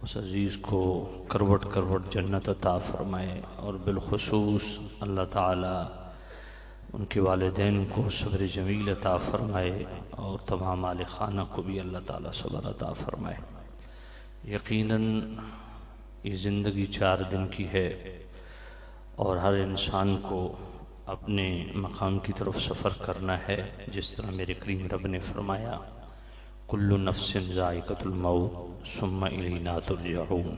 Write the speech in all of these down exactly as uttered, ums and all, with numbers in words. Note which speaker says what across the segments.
Speaker 1: اس عزیز کو کروٹ کروٹ جنت عطا فرمائے، اور بالخصوص اللہ تعالی ان کے والدین کو صبر جمیل عطا فرمائے، اور تمام آل خانہ کو بھی اللہ تعالی صبر عطا فرمائے۔ یقیناً یہ زندگی چار دن کی ہے، اور ہر انسان کو اپنے مقام کی طرف سفر کرنا ہے، جس طرح میرے کریم رب نے فرمایا کل نفس ذائقۃ الموت ثم الینا ترجعون۔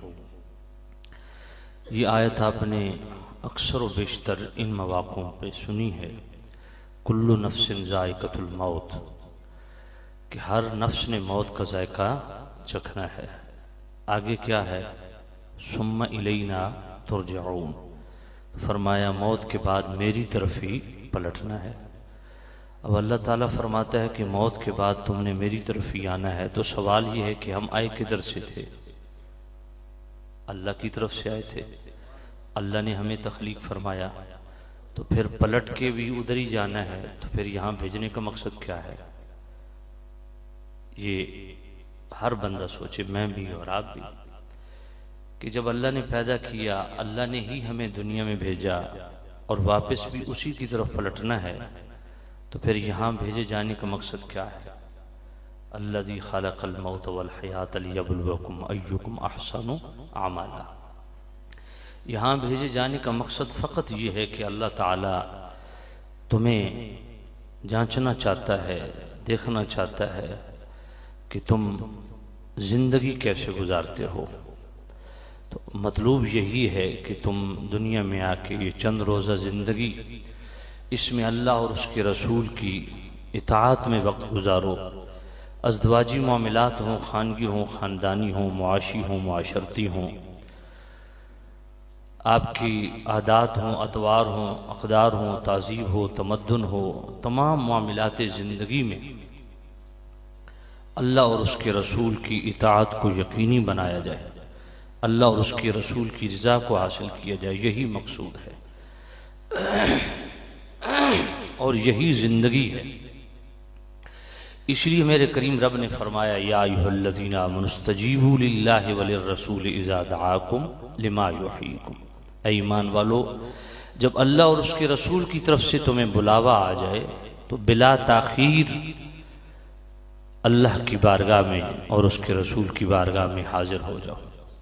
Speaker 1: یہ آیت آپ نے اکثر و بیشتر ان مواقعوں پہ سنی ہے، کل نفس ذائقۃ الموت، کہ ہر نفس نے موت کا ذائقہ چکھنا ہے۔ آگے کیا ہے؟ ثم الینا ترجعون، فرمایا موت کے بعد میری طرف ہی پلٹنا ہے۔ اب اللہ تعالیٰ فرماتا ہے کہ موت کے بعد تم نے میری طرف ہی آنا ہے، تو سوال یہ ہے کہ ہم آئے کدھر سے تھے؟ اللہ کی طرف سے آئے تھے، اللہ نے ہمیں تخلیق فرمایا، تو پھر پلٹ کے بھی ادھر ہی جانا ہے، تو پھر یہاں بھیجنے کا مقصد کیا ہے؟ یہ ہر بندہ سوچے، میں بھی اور آپ بھی، کہ جب اللہ نے پیدا کیا، اللہ نے ہی ہمیں دنیا میں بھیجا، اور واپس بھی اسی کی طرف پلٹنا ہے، تو پھر یہاں بھیجے جانے کا مقصد کیا ہے؟ الذی خلق الموت والحیات لیبلوکم ایکم احسن عملا۔ یہاں بھیجے جانے کا مقصد فقط یہ ہے کہ اللہ تعالیٰ تمہیں جانچنا چاہتا ہے، دیکھنا چاہتا ہے کہ تم زندگی کیسے گزارتے ہو۔ تو مطلوب یہی ہے کہ تم دنیا میں آ کے یہ چند روزہ زندگی، اس میں اللہ اور اس کے رسول کی اطاعت میں وقت گزارو۔ ازدواجی معاملات ہوں، خانگی ہوں، خاندانی ہوں، معاشی ہوں، معاشرتی ہوں، آپ کی عادات ہوں، اطوار ہوں، اقدار ہوں، تہذیب ہو، تمدن ہو، تمام معاملات زندگی میں اللہ اور اس کے رسول کی اطاعت کو یقینی بنایا جائے، اللہ اور اس کے رسول کی رضا کو حاصل کیا جائے، یہی مقصود ہے اور یہی زندگی ہے۔ اس لیے میرے کریم رب نے فرمایا یا ایھا الذین آمنوا استجیبوا للہ وللرسول اذا دعاکم لما یحییکم۔ اے ایمان والو، جب اللہ اور اس کے رسول کی طرف سے تمہیں بلاوا آ جائے تو بلا تاخیر اللہ کی بارگاہ میں اور اس کے رسول کی بارگاہ میں حاضر ہو جاؤ۔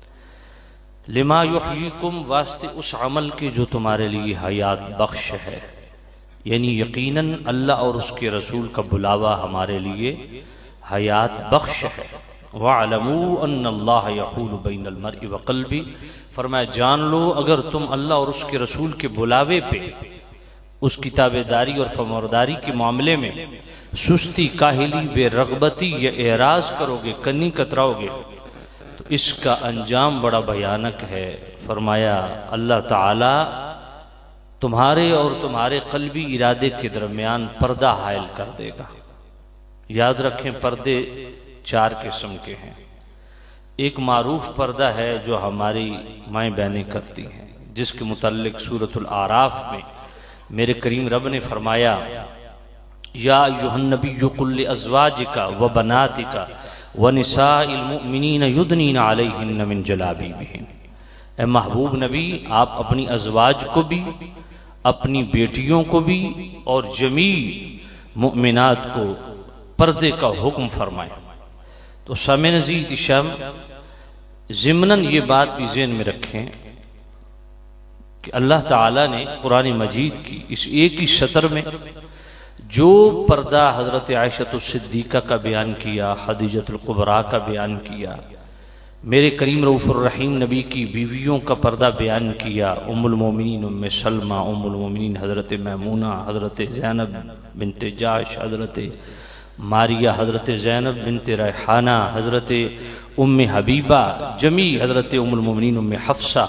Speaker 1: لما یحییکم، واسطے اس عمل کے جو تمہارے لیے حیات بخش ہے، یعنی یقیناً اللہ اور اس کے رسول کا بلاوا ہمارے لیے حیات بخش ہے۔ وَاعْلَمُوا أَنَّ اللَّهَ يَحُولُ بَيْنَ الْمَرْءِ وَقَلْبِهِ، فرمایا جان لو اگر تم اللہ اور اس کے رسول کے بلاوے پہ، اس کی تابعداری اور فرمانبرداری کے معاملے میں سستی، کاہلی، بے رغبتی یا اعراض کرو گے، کنی کتراؤ گے، تو اس کا انجام بڑا بھیانک ہے۔ فرمایا اللہ تعالی تمہارے اور تمہارے قلبی ارادے کے درمیان پردہ حائل کر دے گا۔ یاد رکھیں پردے چار قسم کے ہیں۔ ایک معروف پردہ ہے جو ہماری مائیں بہنیں کرتی ہیں، جس کے متعلق سورۃ الاعراف میں میرے کریم رب نے فرمایا یا ایھا النبی قل لازواجک وبناتک ونساء المؤمنین یدنین علیہن من جلابیبہن۔ اے محبوب نبی، آپ اپنی ازواج کو بھی، اپنی بیٹیوں کو بھی، اور جمیع مؤمنات کو پردے کا حکم فرمائیں۔ تو سامعین عزیز شام، ضمناً یہ بات بھی ذہن میں رکھیں کہ اللہ تعالیٰ نے قرآن مجید کی اس ایک ہی سطر میں جو پردہ حضرت عائشہ الصدیقہ کا بیان کیا، خدیجہ الکبریٰ کا بیان کیا، میرے کریم رؤوف الرحیم نبی کی بیویوں کا پردہ بیان کیا، ام المومنین ام سلمہ، ام المومنین حضرت میمونہ، حضرت زینب بنت جاش، حضرت ماریہ، حضرت زینب بنت ریحانہ، حضرت ام حبیبہ، جمیع حضرت ام المومنین ام حفصہ۔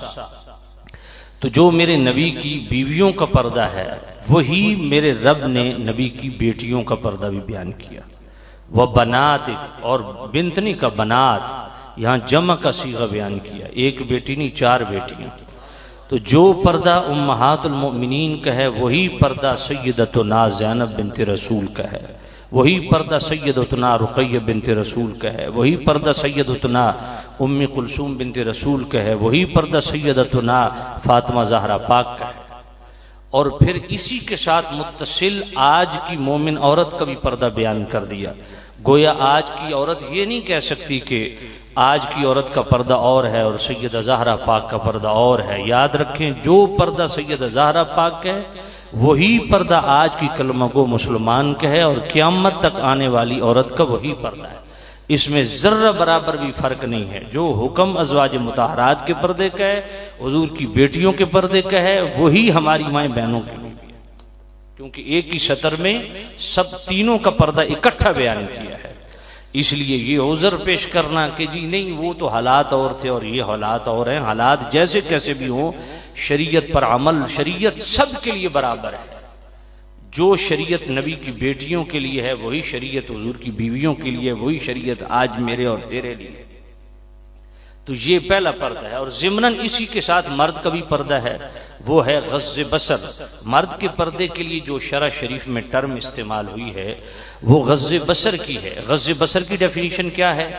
Speaker 1: تو جو میرے نبی کی بیویوں کا پردہ ہے، وہی میرے رب نے نبی کی بیٹیوں کا پردہ بھی بیان کیا۔ وہ بنات، اور بنتنی کا بنات، یہاں جمع کا صیغہ بیان کیا، ایک بیٹی نہیں چار بیٹیاں۔ تو جو پردہ امہات المؤمنین کا ہے، وہی پردہ سیدتنا زینب بنت رسول کا ہے، وہی پردہ سیدتنا رقیہ بنت رسول کا ہے، وہی پردہ سیدتنا ام کلثوم بنت رسول کا ہے، وہی پردہ سیدتنا فاطمہ زہرا پاک کا ہے۔ اور پھر اسی کے ساتھ متصل آج کی مومن عورت کا بھی پردہ بیان کر دیا۔ گویا آج کی عورت یہ نہیں کہہ سکتی کہ آج کی عورت کا پردہ اور ہے اور سیدہ زہرا پاک کا پردہ اور ہے۔ یاد رکھیں جو پردہ سیدہ زہرا پاک کا ہے وہی پردہ آج کی کلمہ گو مسلمان کا ہے، اور قیامت تک آنے والی عورت کا وہی پردہ ہے۔ اس میں ذرہ برابر بھی فرق نہیں ہے۔ جو حکم ازواج مطہرات کے پردے کا ہے، حضور کی بیٹیوں کے پردے کا ہے، وہی ہماری مائیں بہنوں کے بھی ہے، کیونکہ ایک ہی سطر میں سب تینوں کا پردہ اکٹھا بیان کیا ہے۔ اس لیے یہ عذر پیش کرنا کہ جی نہیں وہ تو حالات اور تھے اور یہ حالات اور ہیں، حالات جیسے کیسے بھی ہوں، شریعت پر عمل، شریعت سب کے لیے برابر ہے۔ جو شریعت نبی کی بیٹیوں کے لیے ہے وہی شریعت حضور کی بیویوں کے لیے، وہی شریعت آج میرے اور تیرے لیے۔ تو یہ پہلا پردہ ہے، اور ضمناً اسی کے ساتھ مرد کا بھی پردہ ہے، وہ ہے غض بصر۔ مرد کے پردے کے لیے جو شرع شریف میں ٹرم استعمال ہوئی ہے وہ غض بصر کی ہے۔ غض بصر کی ڈیفینیشن کیا ہے؟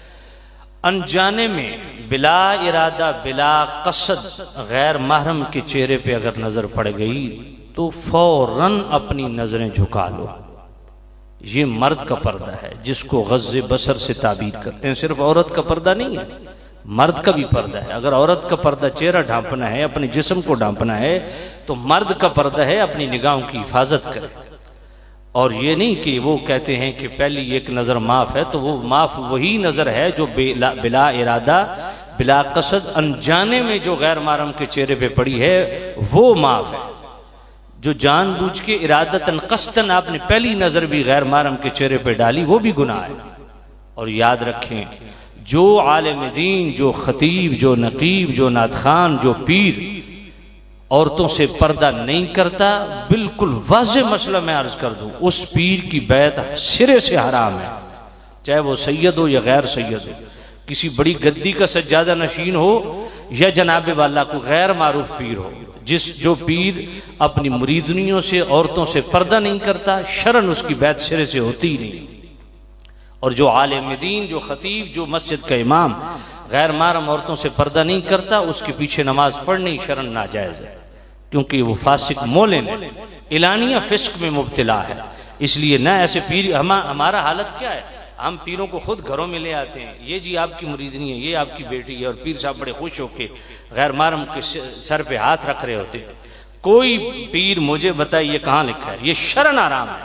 Speaker 1: انجانے میں بلا ارادہ بلا قصد غیر محرم کے چہرے پہ اگر نظر پڑ گئی تو فوراً اپنی نظریں جھکا لو۔ یہ مرد کا پردہ ہے جس کو غض بصر سے تعبیر کرتے ہیں۔ صرف عورت کا پردہ نہیں ہے، مرد کا بھی پردہ ہے۔ اگر عورت کا پردہ چہرہ ڈھانپنا ہے، اپنے جسم کو ڈھانپنا ہے، تو مرد کا پردہ ہے اپنی نگاہوں کی حفاظت کرے۔ اور یہ نہیں کہ وہ کہتے ہیں کہ پہلی ایک نظر معاف ہے، تو وہ معاف وہی نظر ہے جو بلا, بلا ارادہ بلا قصد انجانے میں جو غیر محرم کے چہرے پہ پڑی ہے وہ معاف ہے۔ جو جان بوجھ کے ارادتاً قصداً آپ نے پہلی نظر بھی غیر محرم کے چہرے پہ ڈالی وہ بھی گناہ ہے۔ اور یاد رکھیں جو عالم دین، جو خطیب، جو نقیب، جو نعتخوان، جو پیر عورتوں سے پردہ نہیں کرتا، بالکل واضح مسئلہ میں عرض کر دوں، اس پیر کی بیعت سرے سے حرام ہے، چاہے وہ سید ہو یا غیر سید ہو، کسی بڑی گدی کا سجادہ نشین ہو یا جناب والا کو غیر معروف پیر ہو۔ جس جو پیر اپنی مریدنیوں سے عورتوں سے پردہ نہیں کرتا، شرعاً اس کی بیعت سرے سے ہوتی ہی نہیں۔ اور جو عالم دین، جو خطیب، جو مسجد کا امام غیر محرم عورتوں سے پردہ نہیں کرتا، اس کے پیچھے نماز پڑھنی شرعاً ناجائز ہے، کیونکہ وہ فاسق مولن ہے، اعلانیہ فسق میں مبتلا ہے۔ اس لیے نہ ایسے پیر، ہمارا حالت کیا ہے، ہم پیروں کو خود گھروں میں لے آتے ہیں، یہ جی آپ کی مریدنی ہے، یہ آپ کی بیٹی ہے، اور پیر صاحب بڑے خوش ہو کے غیر محرم کے سر پہ ہاتھ رکھ رہے ہوتے۔ کوئی پیر مجھے بتائے یہ کہاں لکھا ہے؟ یہ شرعاً حرام ہے۔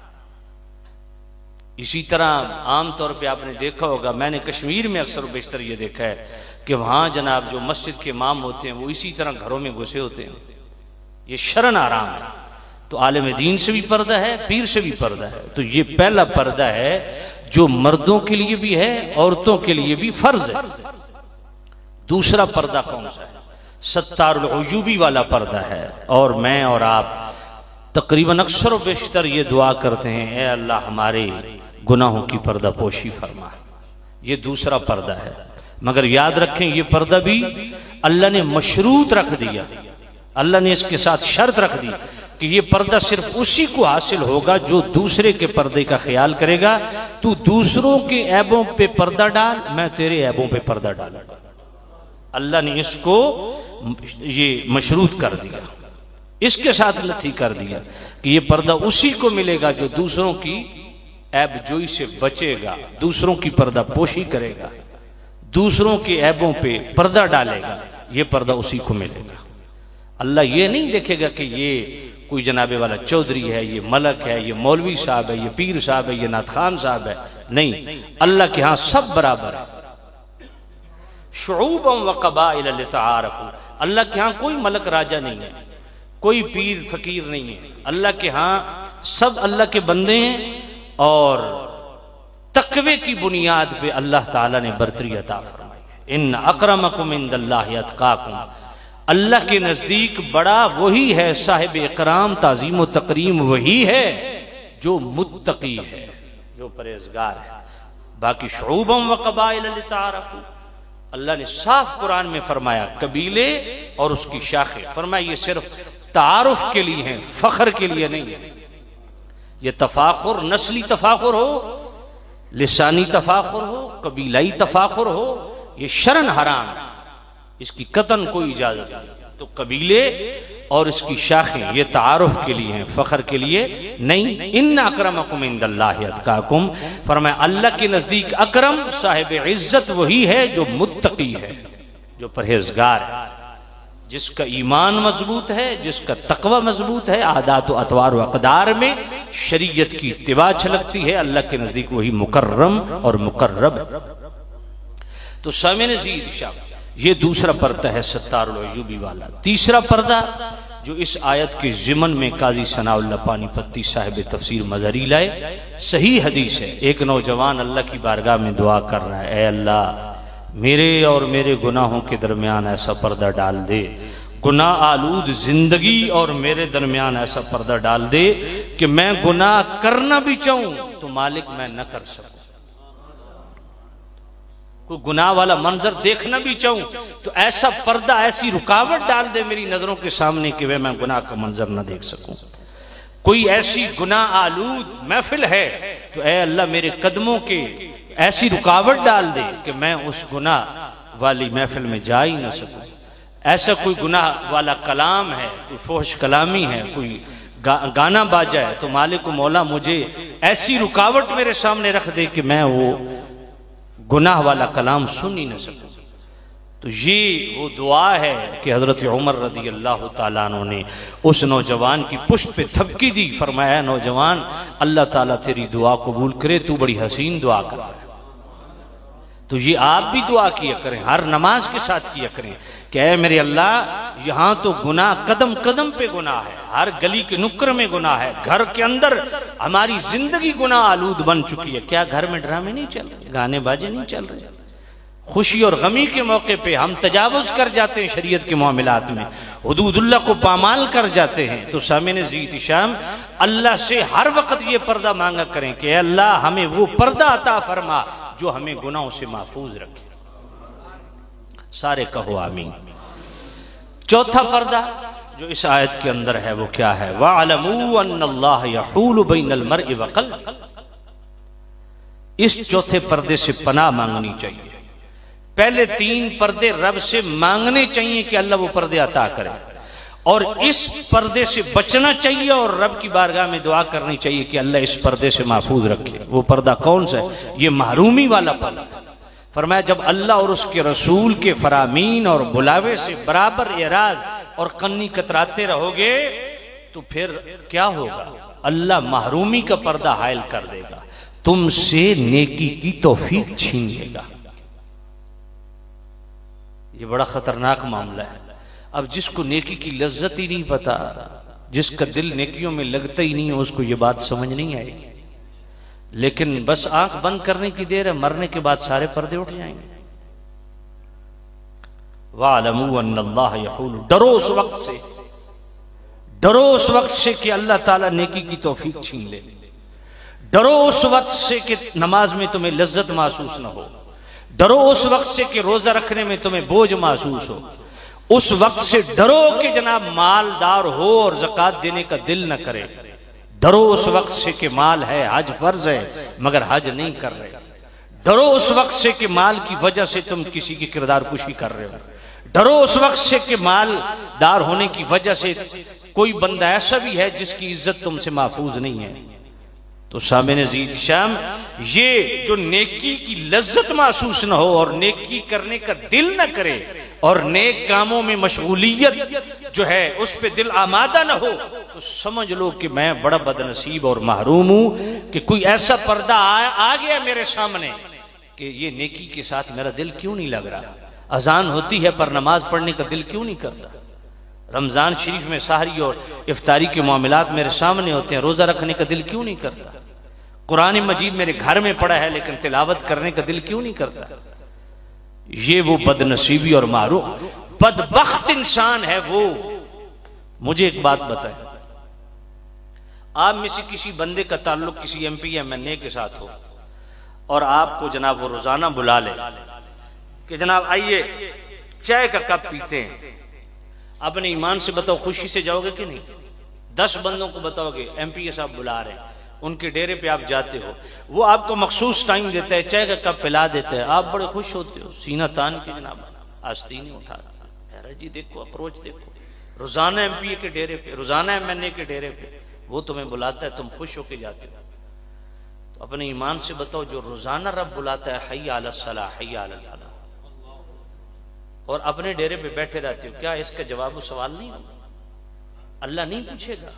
Speaker 1: اسی طرح عام طور پہ آپ نے دیکھا ہوگا، میں نے کشمیر میں اکثر و بیشتر یہ دیکھا ہے کہ وہاں جناب جو مسجد کے امام ہوتے ہیں وہ اسی طرح گھروں میں گھسے ہوتے ہیں، یہ شرعاً حرام ہے۔ تو عالم دین سے بھی پردہ ہے، پیر سے بھی پردہ ہے۔ تو یہ پہلا پردہ ہے جو مردوں کے لیے بھی ہے، عورتوں کے لیے بھی فرض ہے۔ دوسرا پردہ کون سا ہے؟ ستار العیوبی والا پردہ ہے۔ اور میں اور آپ تقریباً اکثر و بیشتر یہ دعا کرتے ہیں، اے اللہ ہمارے گناہوں کی پردہ پوشی فرما۔ یہ دوسرا پردہ ہے، مگر یاد رکھیں یہ پردہ بھی اللہ نے مشروط رکھ دیا، اللہ نے اس کے ساتھ شرط رکھ دی کہ یہ پردہ صرف اسی کو حاصل ہوگا جو دوسرے کے پردے کا خیال کرے گا۔ تو دوسروں کے عیبوں پہ پردہ ڈال، میں تیرے عیبوں پہ پردہ ڈالوں گا۔ اللہ نے اس کو یہ مشروط کر دیا، اس کے ساتھ لتھی کر دیا کہ یہ پردہ اسی کو ملے گا جو دوسروں کی عیب جوئی سے بچے گا، دوسروں کی پردہ پوشی کرے گا، دوسروں کے عیبوں پہ پردہ ڈالے گا، یہ پردہ اسی کو ملے گا۔ اللہ یہ نہیں دیکھے گا کہ یہ کوئی جناب والا چودھری ہے، یہ ملک ہے، یہ مولوی صاحب ہے، یہ پیر صاحب ہے، یہ نعتخوان صاحب ہے، نہیں، اللہ کے ہاں سب برابر ہے۔ شعوبا و قبائل لتعارفوا، اللہ کے ہاں کوئی ملک راجہ نہیں ہے، کوئی پیر فقیر نہیں ہے، اللہ کے ہاں سب اللہ کے بندے ہیں، اور تقوی کی بنیاد پہ اللہ تعالیٰ نے برتری عطا فرمائی ہے۔ ان اکرمکم عند اللہ اتقاکم، اللہ کے نزدیک بڑا وہی ہے، صاحب اکرام تعظیم و تکریم وہی ہے جو متقی ہے، جو پرہیزگار ہے۔ باقی شعوبا و قبائل لتعارفوا، اللہ نے صاف قرآن میں فرمایا قبیلے اور اس کی شاخیں، فرمایا یہ صرف تعارف کے لیے ہیں، فخر کے لیے نہیں ہے۔ یہ تفاخر نسلی تفاخر ہو، لسانی تفاخر ہو، قبیلائی تفاخر ہو، یہ شرعاً حرام ہے، اس کی قطعاً کوئی اجازت نہیں۔ تو قبیلے اور اس کی شاخیں یہ تعارف کے لیے ہیں، فخر کے لیے نہیں۔ ان اکرمکم عند اللہ اتقاکم، فرمایا اللہ کے نزدیک اکرم صاحب عزت وہی ہے جو متقی ہے، جو پرہیزگار ہے، جس کا ایمان مضبوط ہے، جس کا تقوی مضبوط ہے، عادات و اطوار و اقدار میں شریعت کی اتباع چھلکتی ہے، اللہ کے نزدیک وہی مکرم اور مقرب ہے۔ تو سامعین عزیز شاہ، یہ دوسرا پردہ ہے ستار العیوبی والا۔ تیسرا پردہ جو اس آیت کے ضمن میں قاضی ثناء اللہ پانی پتی صاحب تفسیر مظہری لائے، صحیح حدیث ہے۔ ایک نوجوان اللہ کی بارگاہ میں دعا کر رہا ہے، اے اللہ میرے اور میرے گناہوں کے درمیان ایسا پردہ ڈال دے، گناہ آلود زندگی اور میرے درمیان ایسا پردہ ڈال دے کہ میں گناہ کرنا بھی چاہوں تو مالک میں نہ کر سکوں، کوئی گناہ والا منظر دیکھنا بھی چاہوں تو ایسا پردہ، ایسی رکاوٹ ڈال دے میری نظروں کے سامنے کہ میں گناہ کا منظر نہ دیکھ سکوں۔ کوئی ایسی گناہ آلود محفل ہے تو اے اللہ میرے قدموں کے ایسی رکاوٹ ڈال دے کہ میں اس گناہ والی محفل میں جا ہی نہ سکوں۔ ایسا کوئی گناہ والا کلام ہے، کوئی فحش کلامی ہے، کوئی گانا باجا ہے تو مالک و مولا مجھے ایسی رکاوٹ میرے سامنے رکھ دے کہ میں وہ گناہ والا کلام سن ہی نہ سکوں۔ تو یہ وہ دعا ہے کہ حضرت عمر رضی اللہ تعالیٰ عنہ نے اس نوجوان کی پشت پہ تھپکی دی، فرمایا نوجوان اللہ تعالیٰ تیری دعا قبول کرے، تو بڑی حسین دعا کر رہا ہے۔ تو یہ آپ بھی دعا کیا کریں، ہر نماز کے ساتھ کیا کریں کہ اے میرے اللہ یہاں تو گناہ قدم قدم پہ گناہ ہے، ہر گلی کے نکر میں گناہ ہے، گھر کے اندر ہماری زندگی گناہ آلود بن چکی ہے۔ کیا گھر میں ڈرامے نہیں چل رہے، گانے باجے نہیں چل رہے؟ خوشی اور غمی کے موقع پہ ہم تجاوز کر جاتے ہیں، شریعت کے معاملات میں حدود اللہ کو پامال کر جاتے ہیں۔ تو سامعین عزیز شام، اللہ سے ہر وقت یہ پردہ مانگا کریں کہ اے اللہ ہمیں وہ پردہ عطا فرما جو ہمیں گناہوں سے محفوظ رکھے۔ سارے کہو آمین۔ چوتھا پردہ جو اس آیت کے اندر ہے وہ کیا ہے؟ وَعَلَمُوا أَنَّ اللَّهَ يَحُولُ بَيْنَ الْمَرْءِ وَقَلْبِهِ۔ اس چوتھے پردے سے پناہ مانگنی چاہیے۔ پہلے تین پردے رب سے مانگنے چاہیے کہ اللہ وہ پردے عطا کرے، اور اس پردے سے بچنا چاہیے اور رب کی بارگاہ میں دعا کرنی چاہیے کہ اللہ اس پردے سے محفوظ رکھے۔ وہ پردہ کون سا ہے؟ یہ محرومی والا پردہ۔ فرمایا جب اللہ اور اس کے رسول کے فرامین اور بلاوے سے برابر اعراض اور قنی کتراتے رہو گے تو پھر کیا ہوگا؟ اللہ محرومی کا پردہ حائل کر دے گا، تم سے نیکی کی توفیق چھین لے گا۔ یہ بڑا خطرناک معاملہ ہے۔ اب جس کو نیکی کی لذت ہی نہیں پتا، جس کا دل نیکیوں میں لگتا ہی نہیں ہے، اس کو یہ بات سمجھ نہیں آئے گی، لیکن بس آنکھ بند کرنے کی دیر ہے، مرنے کے بعد سارے پردے اٹھ جائیں گے۔ وَعَلَمُوا أَنَّ اللَّهَ يَحُولُ، ڈرو اس وقت سے، ڈرو اس وقت سے کہ اللہ تعالیٰ نیکی کی توفیق چھین لے، ڈرو اس وقت سے کہ نماز میں تمہیں لذت محسوس نہ ہو، ڈرو اس وقت سے کہ روزہ رکھنے میں تمہیں بوجھ محسوس ہو، اس وقت سے ڈرو کہ جناب مالدار ہو اور زکوٰۃ دینے کا دل نہ کرے، ڈرو اس وقت سے کہ مال ہے، حج فرض ہے مگر حج نہیں کر رہے، ڈرو اس وقت سے کہ مال کی وجہ سے تم کسی کی کردار کشی کر رہے ہو، ڈرو اس وقت سے کہ مالدار ہونے کی وجہ سے کوئی بندہ ایسا بھی ہے جس کی عزت تم سے محفوظ نہیں ہے۔ تو سامعین عزیز شام، یہ جو نیکی کی لذت محسوس نہ ہو اور نیکی کرنے کا دل نہ کرے اور نیک کاموں میں مشغولیت جو ہے اس پہ دل آمادہ نہ ہو، تو سمجھ لو کہ میں بڑا بدنصیب اور محروم ہوں کہ کوئی ایسا پردہ آ گیا میرے سامنے کہ یہ نیکی کے ساتھ میرا دل کیوں نہیں لگ رہا، اذان ہوتی ہے پر نماز پڑھنے کا دل کیوں نہیں کرتا، رمضان شریف میں سحری اور افطاری کے معاملات میرے سامنے ہوتے ہیں، روزہ رکھنے کا دل کیوں نہیں کرتا، قرآن مجید میرے گھر میں پڑا ہے لیکن تلاوت کرنے کا دل کیوں نہیں کرتا۔ یہ وہ بدنصیبی اور محروم بدبخت انسان ہے۔ وہ مجھے ایک بات بتائیں، آپ میں سے کسی بندے کا تعلق کسی M P M N A کے ساتھ ہو اور آپ کو جناب وہ روزانہ بلا لے کہ جناب آئیے چائے کا کپ پیتے ہیں، اپنے ایمان سے بتاؤ خوشی سے جاؤ گے کہ نہیں؟ دس بندوں کو بتاؤ گے ایم پی اے صاحب بلا رہے ہیں، ان کے ڈیرے پہ آپ جاتے ہو، وہ آپ کو مخصوص ٹائم دیتا ہے، چائے کا کپ پلا دیتا ہے، آپ بڑے خوش ہوتے ہو، سینہ تان کے جناب آستینیں اٹھا رہا جی دیکھو اپروچ دیکھو، روزانہ ایم پی اے کے ڈیرے پہ، روزانہ ایم این اے کے ڈیرے پہ وہ تمہیں بلاتا ہے، تم خوش ہو کے جاتے ہو۔ تو اپنے ایمان سے بتاؤ، جو روزانہ رب بلاتا ہے حی علی الصلاح حی علی الفلاح، اور اپنے ڈیرے پہ بیٹھے رہتے ہو، کیا اس کا جواب و سوال نہیں ہوگا؟ اللہ نہیں پوچھے گا،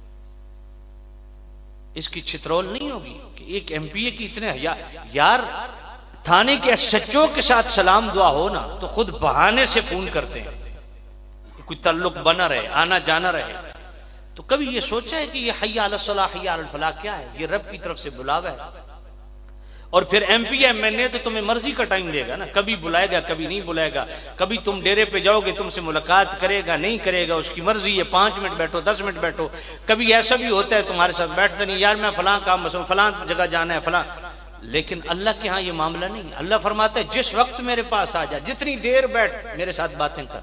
Speaker 1: اس کی چھترول نہیں ہوگی کہ ایک ایم پی اے کی اتنے یار تھانے کے ایس ایچ او کے ساتھ سلام دعا ہونا تو خود بہانے سے فون کرتے ہیں، کوئی تعلق بنا رہے، آنا جانا رہے۔ تو کبھی یہ سوچا ہے کہ یہ حی علی الصلاح حی علی الفلاح کیا ہے؟ یہ رب کی طرف سے بلاوا ہے۔ اور پھر M P M N A تو تمہیں مرضی کا ٹائم دے گا نا، کبھی بلائے گا کبھی نہیں بلائے گا، کبھی تم ڈیرے پہ جاؤ گے تم سے ملاقات کرے گا نہیں کرے گا، اس کی مرضی ہے، پانچ منٹ بیٹھو دس منٹ بیٹھو۔ کبھی ایسا بھی ہوتا ہے تمہارے ساتھ بیٹھتا نہیں، یار میں فلاں کام مثلا فلاں جگہ جانا ہے فلاں، لیکن اللہ کے ہاں یہ معاملہ نہیں۔ اللہ فرماتا ہے جس وقت میرے پاس آ جا، جتنی دیر بیٹھ میرے ساتھ باتیں کر،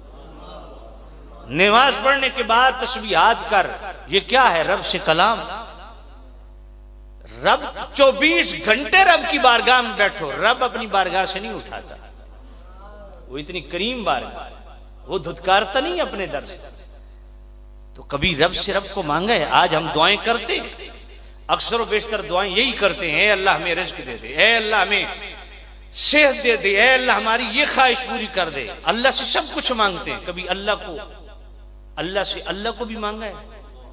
Speaker 1: نماز پڑھنے کے بعد تسبیحات کر، یہ کیا ہے؟ رب سے کلام۔ رب چوبیس گھنٹے رب کی بارگاہ میں بیٹھو، رب اپنی بارگاہ سے نہیں اٹھاتا، وہ اتنی کریم بارگاہ، وہ دھتکارتا نہیں اپنے در سے۔ تو کبھی رب سے رب کو مانگا ہے؟ آج ہم دعائیں کرتے ہیں، اکثر و بیشتر دعائیں یہی کرتے ہیں، اے اللہ ہمیں رزق دے دے، اے اللہ ہمیں صحت دے دے، اے اللہ ہماری یہ خواہش پوری کر دے۔ اللہ سے سب کچھ مانگتے ہیں، کبھی اللہ کو اللہ سے اللہ کو بھی مانگا ہے؟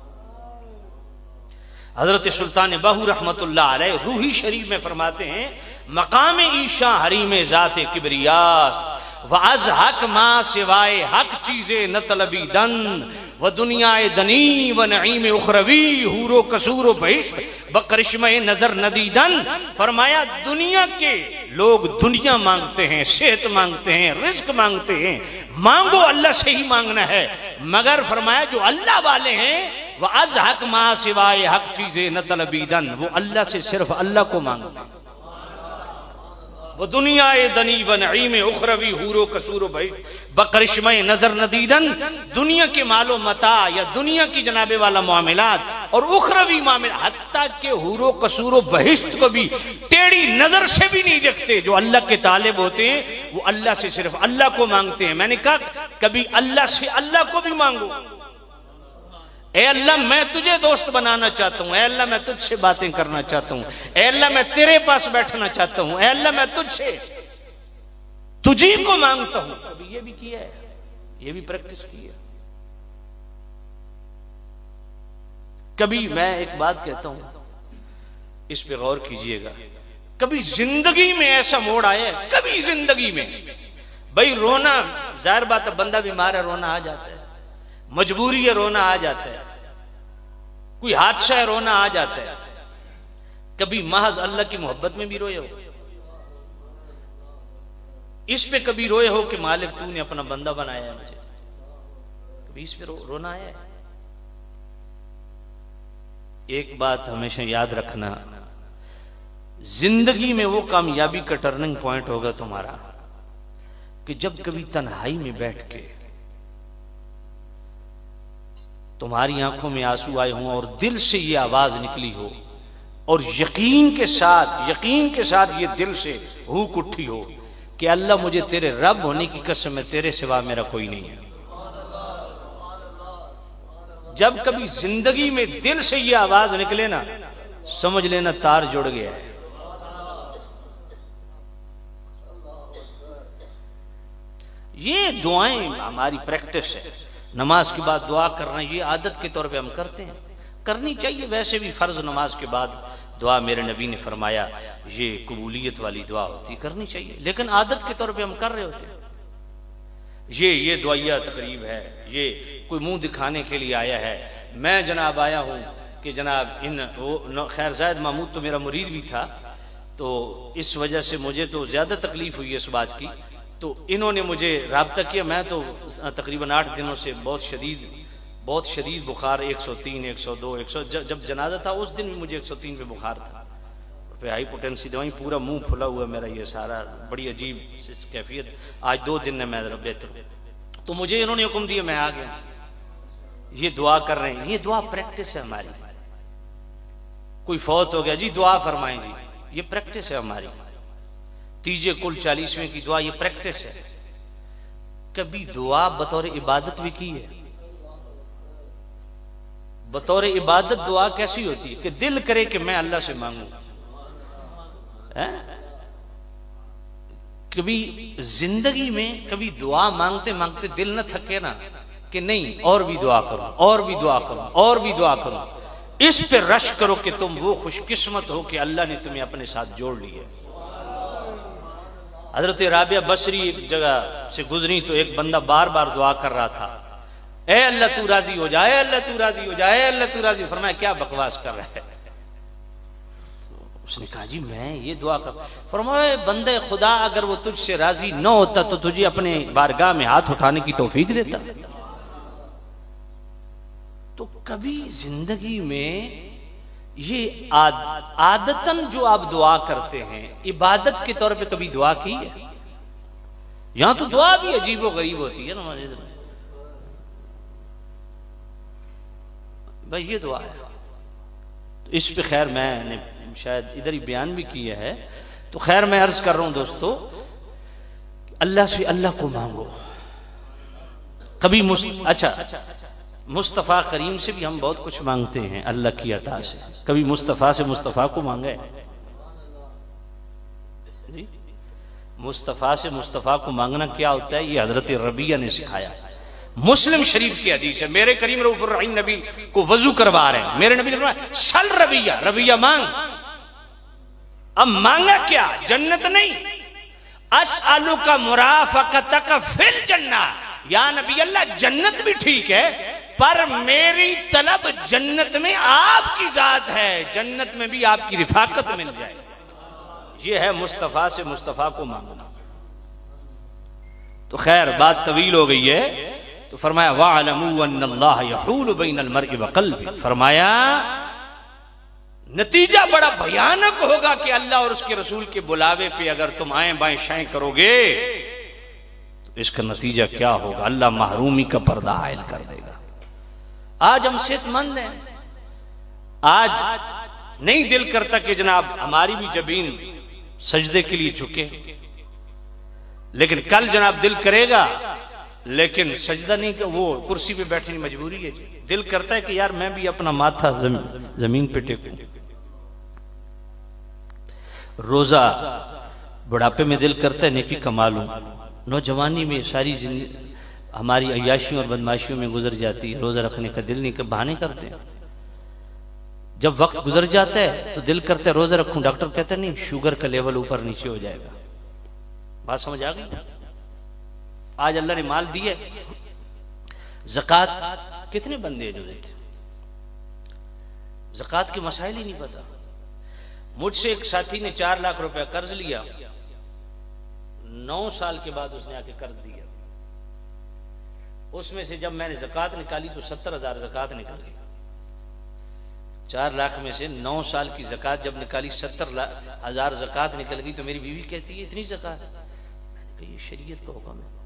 Speaker 1: حضرت سلطان باہو رحمت اللہ علیہ روحی شریف میں فرماتے ہیں مقام عیشا حریم ذات کبریاست وَأَزْ حق ما سوائے حق چیزیں نہ طلبی دن و دنیا دنی و نعیم اخروی حور و قصور و بہشت بکرشمہ نظر ندیدن۔ فرمایا دنیا کے لوگ دنیا مانگتے ہیں، صحت مانگتے ہیں، رزق مانگتے ہیں، مانگو اللہ سے ہی مانگنا ہے، مگر فرمایا جو اللہ والے ہیں وَأَزْ حق ما سوائے حق چیزیں نہ طلبی دن، وہ اللہ سے صرف اللہ کو مانگتے ہیں۔ وہ دنیا دنی و نعیم اخروی حور و قصور و بہشت بکرشمہ نظر ندیدن، دنیا کے مال و متاع یا دنیا کی جناب والا معاملات اور اخروی معاملات، حتیٰ کہ حور و قصور و بہشت کو بھی ٹیڑھی نظر سے بھی نہیں دیکھتے۔ جو اللہ کے طالب ہوتے ہیں وہ اللہ سے صرف اللہ کو مانگتے ہیں۔ میں نے کہا کبھی اللہ سے اللہ کو بھی مانگو، اے اللہ میں تجھے دوست بنانا چاہتا ہوں، اے اللہ میں تجھ سے باتیں کرنا چاہتا ہوں، اے اللہ میں تیرے پاس بیٹھنا چاہتا ہوں، اے اللہ میں تجھ سے تجھی کو مانگتا ہوں۔ ابھی یہ بھی کیا ہے، یہ بھی پریکٹس کی ہے۔ کبھی میں ایک بات کہتا ہوں، اس پہ غور کیجئے گا، کبھی زندگی میں ایسا موڑ آیا ہے، کبھی زندگی میں بھئی رونا، ظاہر بات ہے بندہ بیمار ہے رونا آ جاتا ہے، مجبوری ہے رونا آ جاتا ہے، کوئی حادثہ ہے رونا آ جاتا ہے، کبھی محض اللہ کی محبت میں بھی روئے ہو، اس پہ کبھی روئے ہو کہ مالک تو نے اپنا بندہ بنایا ہے مجھے، کبھی اس پہ رو رونا آیا ہے۔ ایک بات ہمیشہ یاد رکھنا، زندگی میں وہ کامیابی کا ٹرننگ پوائنٹ ہوگا تمہارا کہ جب کبھی تنہائی میں بیٹھ کے تمہاری آنکھوں میں آنسو آئے ہوں اور دل سے یہ آواز نکلی ہو اور یقین کے ساتھ یقین کے ساتھ یہ دل سے ہوک اٹھی ہو کہ اللہ مجھے تیرے رب ہونے کی قسم ہے تیرے سوا میرا کوئی نہیں ہے۔ جب کبھی زندگی میں دل سے یہ آواز نکلے نا، سمجھ لینا تار جڑ گیا ہے۔ یہ دعائیں ہماری پریکٹس ہے، نماز کے بعد دعا کرنا یہ عادت کے طور پہ ہم کرتے ہیں، کرنی چاہیے۔ ویسے بھی فرض نماز کے بعد دعا میرے نبی نے فرمایا یہ قبولیت والی دعا ہوتی، کرنی چاہیے، لیکن عادت کے طور پہ ہم کر رہے ہوتے ہیں۔ یہ یہ دعائیہ تقریب ہے، یہ کوئی منہ دکھانے کے لیے آیا ہے۔ میں جناب آیا ہوں کہ جناب ان خیر زائد محمود تو میرا مرید بھی تھا، تو اس وجہ سے مجھے تو زیادہ تکلیف ہوئی اس بات کی، تو انہوں نے مجھے رابطہ کیا۔ میں تو تقریباً آٹھ دنوں سے بہت شدید بہت شدید بخار، ایک سو تین ایک سو دو ایک سو جب جنازہ تھا اس دن بھی مجھے ایک سو تین پہ بخار تھا، پہ ہائی پوٹینسی دوائیں، پورا منہ پھلا ہوا میرا، یہ سارا بڑی عجیب کیفیت۔ آج دو دن میں میں بہتر، تو مجھے انہوں نے حکم دیا، میں آ گیا۔ یہ دعا کر رہے ہیں، یہ دعا پریکٹس ہے ہماری، کوئی فوت ہو گیا جی دعا فرمائیں جی، یہ پریکٹس ہے ہماری، تیجے کل چالیسویں کی دعا یہ پریکٹس ہے۔ کبھی دعا بطور عبادت بھی کی ہے؟ بطور عبادت دعا کیسی ہوتی ہے کہ دل کرے کہ میں اللہ سے مانگوں؟ کبھی زندگی میں کبھی دعا مانگتے مانگتے دل نہ تھکے نا کہ نہیں اور بھی دعا کروں اور بھی دعا کروں اور بھی دعا کروں، اس پہ رش کرو کہ تم وہ خوش قسمت ہو کہ اللہ نے تمہیں اپنے ساتھ جوڑ لیا۔ حضرت رابعہ بصری ایک جگہ سے گزری تو ایک بندہ بار بار دعا کر رہا تھا، اے اللہ تو راضی ہو جائے، اللہ تو راضی ہو جائے، اللہ تو راضی ہو۔ فرمایا کیا بکواس کر رہا ہے؟ اس نے کہا جی میں یہ دعا کر، فرمایا بندے خدا اگر وہ تجھ سے راضی نہ ہوتا تو تجھے اپنے بارگاہ میں ہاتھ اٹھانے کی توفیق دیتا۔ تو کبھی زندگی میں یہ عادتاً جو آپ دعا کرتے ہیں عبادت کے طور پہ کبھی دعا کی ہے؟ یہاں تو دعا بھی عجیب و غریب ہوتی ہے نا بھائی، یہ دعا ہے تو اس پہ خیر میں نے شاید ادھر ہی بیان بھی کیا ہے، تو خیر میں عرض کر رہا ہوں دوستو، اللہ سے اللہ کو مانگو۔ کبھی مست... اچھا مصطفیٰ کریم سے بھی ہم بہت کچھ مانگتے ہیں اللہ کی عطا سے، کبھی مصطفیٰ سے مصطفیٰ کو مانگے جی؟ مصطفیٰ سے مصطفیٰ کو مانگنا کیا ہوتا ہے یہ حضرت ربیہ نے سکھایا۔ مسلم شریف کی حدیث ہے، میرے کریم رؤوف الرحیم نبی کو وضو کروا رہے ہیں، میرے نبی نے فرمایا سل ربیہ، ربیہ مانگ۔ اب مانگا کیا؟ جنت نہیں، اسألک مرافقتک فی الجنہ، یا نبی اللہ جنت بھی ٹھیک ہے پر میری طلب جنت میں آپ کی ذات ہے، جنت میں بھی آپ کی رفاقت مل جائے۔ یہ ہے مصطفیٰ سے مصطفیٰ کو مانگنا۔ تو خیر بات طویل ہو گئی ہے، تو فرمایا وَعَلَمُوا أَنَّ اللَّهَ يَحُولُ بَيْنَ الْمَرْءِ وَقَلْبِهِ، فرمایا نتیجہ بڑا بھیانک ہوگا کہ اللہ اور اس کے رسول کے بلاوے پہ اگر تم آئیں بائیں شائیں کرو گے تو اس کا نتیجہ کیا ہوگا؟ اللہ محرومی کا پردہ عائل کر دے گا۔ آج ہم صحت مند ہیں، آج نہیں دل کرتا کہ جناب ہماری بھی جبین سجدے کے لیے جھکے، لیکن کل جناب دل کرے گا لیکن سجدہ نہیں کہ وہ کرسی پہ بیٹھنے مجبوری ہے، دل کرتا ہے کہ یار میں بھی اپنا ماتھا زمین پہ ٹیکوں۔ روزہ بڑھاپے میں دل کرتا ہے نیکی کما لوں، نوجوانی میں ساری زندگی ہماری عیاشیوں اور بدماشیوں میں گزر جاتی ہے، روزہ رکھنے کا دل نہیں کر بہانے کرتے ہیں۔ جب وقت گزر جاتا ہے تو دل کرتا ہے روزہ رکھوں، ڈاکٹر کہتا ہے نہیں شوگر کا لیول اوپر نیچے ہو جائے گا۔ بات سمجھ آ گئی؟ آج اللہ نے مال دی ہے، زکوٰۃ کتنے بندے جو دیتے، زکوٰۃ کے مسائل ہی نہیں پتا۔ مجھ سے ایک ساتھی نے چار لاکھ روپے قرض لیا، نو سال کے بعد اس نے آ کے قرض دیا، اس میں سے جب میں نے زکوٰۃ نکالی تو ستر ہزار زکوٰۃ نکل گئی۔ چار لاکھ میں سے نو سال کی زکوٰۃ جب نکالی ستر ہزار زکوٰۃ نکل گئی تو میری بیوی کہتی ہے اتنی زکوٰۃ؟ میں نے کہا یہ شریعت کا حکم ہے۔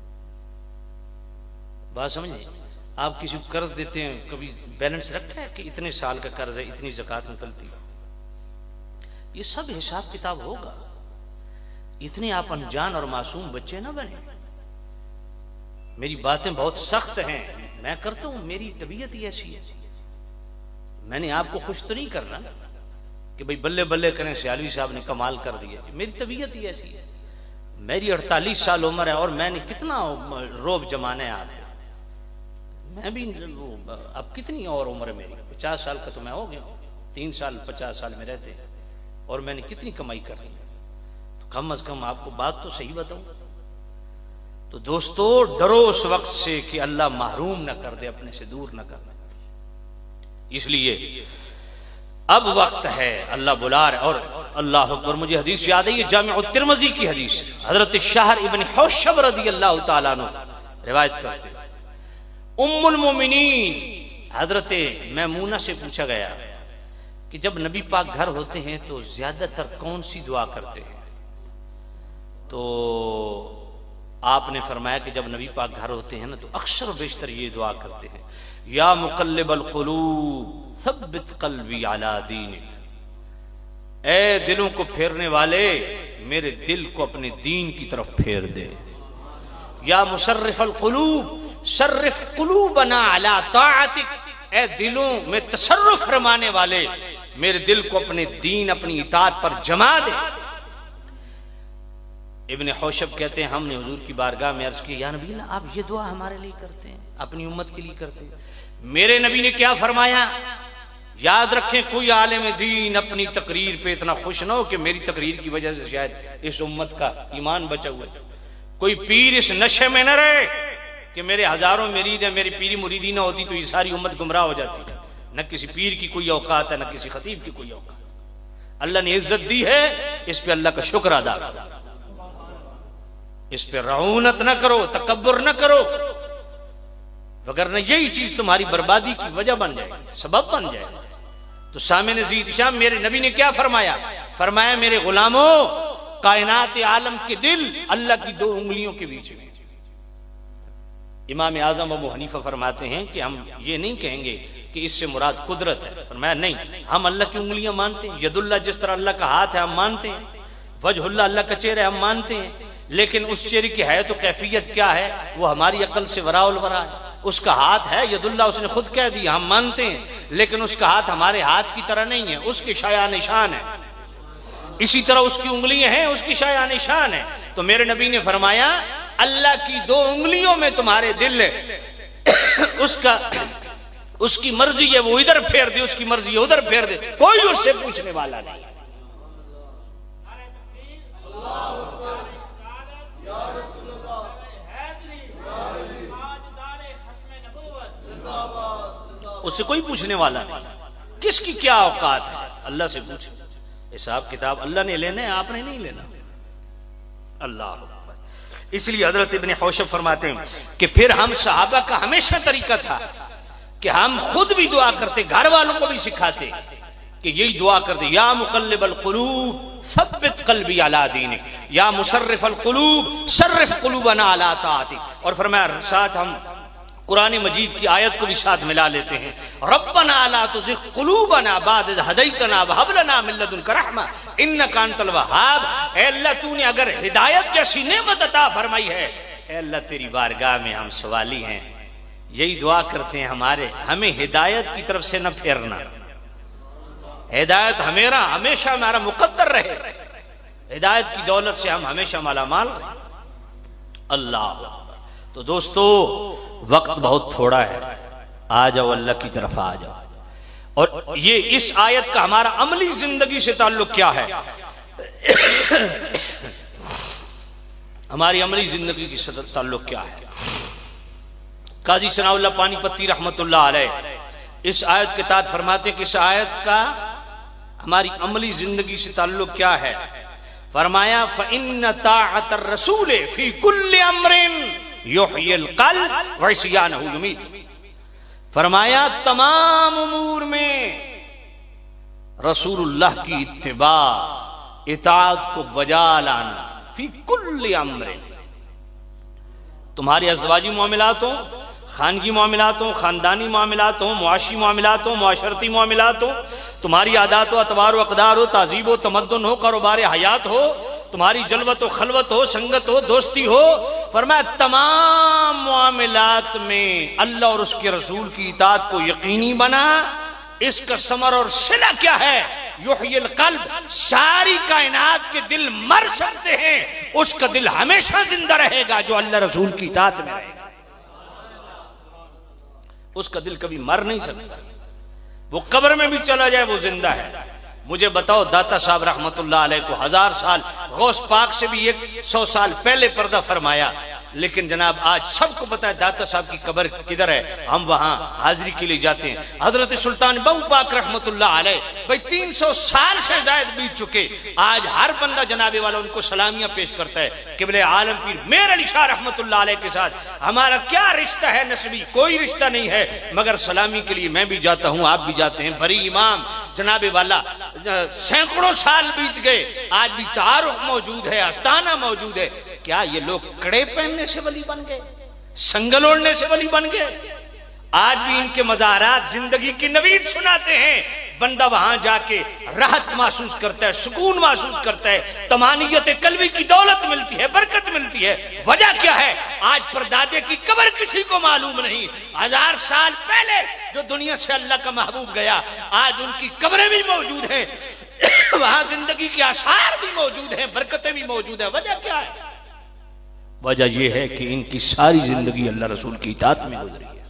Speaker 1: بات سمجھیں؟ آپ کسی کو قرض دیتے ہیں کبھی بیلنس رکھا ہے کہ اتنے سال کا قرض ہے اتنی زکوٰۃ نکلتی ہے؟ یہ سب حساب کتاب ہوگا، اتنے آپ انجان اور معصوم بچے نہ بنے۔ میری باتیں بہت سخت ہیں، میں کرتا ہوں، میری طبیعت ہی ایسی ہے۔ میں نے آپ کو خوش تو نہیں کرنا کہ بھئی بلے بلے کریں سیالوی صاحب نے کمال کر دیا، میری طبیعت ہی ایسی ہے۔ میری اڑتالیس سال عمر ہے اور میں نے کتنا روب جمانا ہے آپ کو، میں بھی اب کتنی اور عمر ہے میری، پچاس سال کا تو میں ہو گیا، تین سال پچاس سال میں رہتے اور میں نے کتنی کمائی کر لی، تو کم از کم آپ کو بات تو صحیح بتاؤں۔ تو دوستو ڈرو اس وقت سے کہ اللہ محروم نہ کر دے، اپنے سے دور نہ کر دے۔ اس لیے اب وقت ہے، اللہ بلا رہے، اور اللہ اکبر مجھے حدیث یاد ہے، یہ جامع الترمذی کی حدیث، حضرت شہر ابن حوشب رضی اللہ تعالیٰ عنہ روایت کرتے ہیں، ام المومنین حضرت میمونہ سے پوچھا گیا کہ جب نبی پاک گھر ہوتے ہیں تو زیادہ تر کون سی دعا کرتے ہیں؟ تو آپ نے فرمایا کہ جب نبی پاک گھر ہوتے ہیں نا تو اکثر و بیشتر یہ دعا کرتے ہیں، یا مقلب القلوب ثبت قلبی علی دینک، اے دلوں کو پھیرنے والے میرے دل کو اپنے دین کی طرف پھیر دے. یا مصرف القلوب صرف قلوبنا علی طاعتک، اے دلوں میں تصرف فرمانے والے میرے دل کو اپنے دین اپنی اطاعت پر جما دے. ابن حوشب کہتے ہیں ہم نے حضور کی بارگاہ میں عرض کی یا نبی اللہ آپ یہ دعا ہمارے لیے کرتے ہیں، اپنی امت کے لیے کرتے ہیں؟ میرے نبی نے کیا فرمایا؟ یاد رکھیں کوئی عالم دین اپنی تقریر پہ اتنا خوش نہ ہو کہ میری تقریر کی وجہ سے شاید اس امت کا ایمان بچا ہوا ہے. کوئی پیر اس نشے میں نہ رہے کہ میرے ہزاروں مرید ہیں، میری پیری مریدی نہ ہوتی تو یہ ساری امت گمراہ ہو جاتی. نہ کسی پیر کی کوئی اوقات ہے، نہ کسی خطیب کی کوئی اوقات. اللہ نے عزت دی ہے، اس پہ اللہ کا شکر ادا کرو، اس پہ رعونت نہ کرو، تکبر نہ کرو، وگرنہ یہی چیز تمہاری بربادی کی وجہ بن جائے گی، سبب بن جائے گا. تو سامع عزیز شام میرے نبی نے کیا فرمایا؟ فرمایا میرے غلاموں کائنات عالم کے دل اللہ کی دو انگلیوں کے بیچ میں. امام اعظم ابو حنیفہ فرماتے ہیں کہ ہم یہ نہیں کہیں گے کہ اس سے مراد قدرت ہے. فرمایا نہیں، ہم اللہ کی انگلیاں مانتے ہیں، ید اللہ جس طرح اللہ کا ہاتھ ہے ہم مانتے ہیں، وجہ اللہ اللہ کا چہرہ ہے ہم مانتے ہیں، لیکن اس چہرے کی حیت و کیفیت کیا ہے وہ ہماری عقل سے وراء الورا ہے. اس کا ہاتھ ہے ید اللہ، اس نے خود کہہ دیا ہم مانتے ہیں، لیکن اس کا ہاتھ ہمارے ہاتھ کی طرح نہیں ہے، اس کی شایع نشان ہے. اسی طرح اس کی انگلیاں ہیں، اس کی شایع نشان ہے. تو میرے نبی نے فرمایا اللہ کی دو انگلیوں میں تمہارے دل اس کا اس کی مرضی ہے وہ ادھر پھیر دے، اس کی مرضی ہے ادھر پھیر دے، کوئی اس سے پوچھنے والا نہیں. اس سے کوئی پوچھنے والا نہیں. کس کی کیا اوقات ہے اللہ سے پوچھے. حساب کتاب اللہ نے لینا ہے، آپ نے نہیں لینا. اللہ. اس لیے حضرت ابن حوشب فرماتے ہیں کہ پھر ہم صحابہ کا ہمیشہ طریقہ تھا کہ ہم خود بھی دعا کرتے، گھر والوں کو بھی سکھاتے کہ یہی دعا کرتے، یا مقلب القلوب ثبت قلبی علی دینک، یا مصرف القلوب صرف قلوبنا علی طاعتک. اور فرمایا ساتھ ہم قرآن مجید کی آیت کو بھی ساتھ ملا لیتے ہیں، ربنا لا تزغ قلوبنا بعد اذ ہدیتنا وہب لنا من لدنک رحمہ انک انت الوہاب. اے اللہ تو نے اگر ہدایت جیسی نعمت عطا فرمائی ہے، اے اللہ تیری بارگاہ میں ہم سوالی ہیں، یہی دعا کرتے ہیں ہمارے ہمیں ہدایت کی طرف سے نہ پھیرنا، ہدایت ہمیرا ہمیشہ ہمارا مقدر رہے، ہدایت کی دولت سے ہم ہمیشہ مالا مال رہے. اللہ. تو دوستو وقت بہت تھوڑا ہے، آ جاؤ اللہ کی طرف آ جاؤ. اور یہ اس آیت کا ہمارا عملی زندگی سے تعلق کیا ہے؟ ہماری عملی زندگی کی تعلق کیا ہے؟ قاضی ثناء اللہ پانی پتی رحمت اللہ علیہ اس آیت کے تحت فرماتے ہیں کہ اس آیت کا ہماری عملی زندگی سے تعلق کیا ہے؟ فرمایا فَإِنَّ طَاعَةَ الرَّسُولِ فِي كُلِّ أَمْرٍ یحیی القلب وعصیانہ یمیت. فرمایا تمام امور میں رسول اللہ کی اتباع اطاعت کو بجا لانا. فی کل امر، تمہاری ازدواجی معاملات ہوں، خانگی معاملات ہوں، خاندانی معاملات ہوں، معاشی معاملات ہوں، معاشرتی معاملات ہوں، تمہاری عادات و اطوار و اقدار ہو، تہذیب و تمدن ہو، کاروبار حیات ہو، تمہاری جلوت و خلوت ہو، سنگت ہو، دوستی ہو. فرمایا تمام معاملات میں اللہ اور اس کے رسول کی اطاعت کو یقینی بنا. اس کا ثمر اور صلہ کیا ہے؟ یحیی القلب. ساری کائنات کے دل مر سکتے ہیں، اس کا دل ہمیشہ زندہ رہے گا جو اللہ رسول کی اطاعت میں رہے گا. اس کا دل کبھی مر نہیں سکتا، وہ قبر میں بھی چلا جائے وہ زندہ ہے. مجھے بتاؤ داتا صاحب رحمت اللہ علیہ کو ہزار سال غوث پاک سے بھی ایک سو سال پہلے پردہ فرمایا، لیکن جناب آج سب کو پتا ہے داتا صاحب کی قبر کدھر ہے، ہم وہاں حاضری کے لیے جاتے ہیں. حضرت سلطان بہو پاک رحمت اللہ علیہ بھئی تین سو سال سے زائد بیت چکے، آج ہر بندہ جناب والا ان کو سلامیاں پیش کرتا ہے. قبلہ عالم پیر میر علی شاہ رحمت اللہ علیہ کے ساتھ ہمارا کیا رشتہ ہے نسبی؟ کوئی رشتہ نہیں ہے، مگر سلامی کے لیے میں بھی جاتا ہوں، آپ بھی جاتے ہیں. بری امام جناب والا سینکڑوں سال بیت گئے، آج بھی تعارف موجود ہے، آستانہ موجود ہے. کیا یہ لوگ کڑے پہننے سے ولی بن گئے، سنگل اوڑھنے سے ولی بن گئے؟ آج بھی ان کے مزارات زندگی کی نوید سناتے ہیں.
Speaker 2: بندہ وہاں جا کے راحت محسوس کرتا ہے، سکون محسوس کرتا ہے، طمانینت قلبی کی دولت ملتی ہے، برکت ملتی ہے۔ وجہ کیا ہے؟ آج پردادے کی قبر کسی کو معلوم نہیں، ہزار سال پہلے جو دنیا سے اللہ کا محبوب گیا آج ان کی قبریں بھی موجود ہیں، وہاں زندگی کے آثار بھی موجود ہیں، برکتیں بھی موجود ہیں۔ وجہ کیا ہے؟
Speaker 1: وجہ یہ ہے کہ ان کی ساری زندگی اللہ رسول کی اطاعت میں گزری ہے۔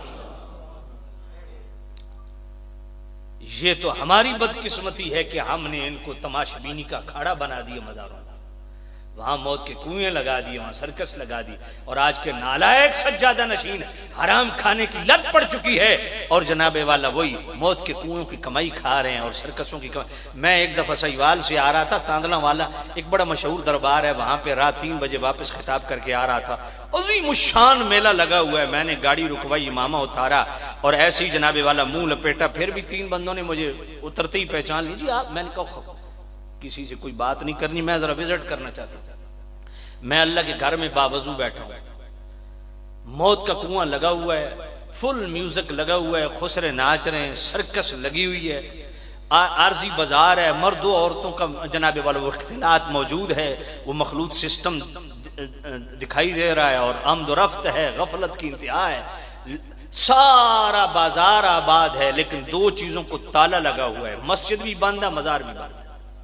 Speaker 2: یہ تو ہماری بدقسمتی ہے کہ ہم نے ان کو تماشا بینی کا کھاڑا بنا دیا مزاروں میں، وہاں موت کے کنویں لگا دیے، وہاں سرکس لگا دی، اور آج کے نالائق سجادہ نشین حرام کھانے کی لت پڑ چکی ہے، اور جناب والا وہی موت کے کنویں کی کمائی کھا رہے ہیں اور سرکسوں کی کمائی۔ میں ایک دفعہ سہیوال سے آ رہا تھا، تاندلہ والا ایک بڑا مشہور دربار ہے وہاں پہ، رات تین بجے واپس خطاب کر کے آ رہا تھا، عظیم الشان میلہ لگا ہوا ہے، میں نے گاڑی رکوائی، امامہ اتارا اور ایسے ہی جناب والا منہ لپیٹا، پھر بھی تین بندوں نے مجھے اترتے ہی پہچان لیجیے آپ، میں نے کہا کسی سے کوئی بات نہیں کرنی، میں ذرا وزٹ کرنا چاہتا ہوں۔ میں اللہ کے گھر میں باوضو بیٹھا ہوں، موت کا کنواں لگا ہوا ہے، فل میوزک لگا ہوا ہے، خسرے ناچ رہے ہیں، سرکس لگی ہوئی ہے، عارضی بازار ہے، مرد و عورتوں کا جناب والا وہ اختلاط موجود ہے، وہ مخلوط سسٹم دکھائی دے رہا ہے، اور آمد و رفت ہے، غفلت کی انتہا ہے، سارا بازار آباد ہے، لیکن دو چیزوں کو تالا لگا ہوا ہے، مسجد بھی بند ہے، مزار بھی بند ہے۔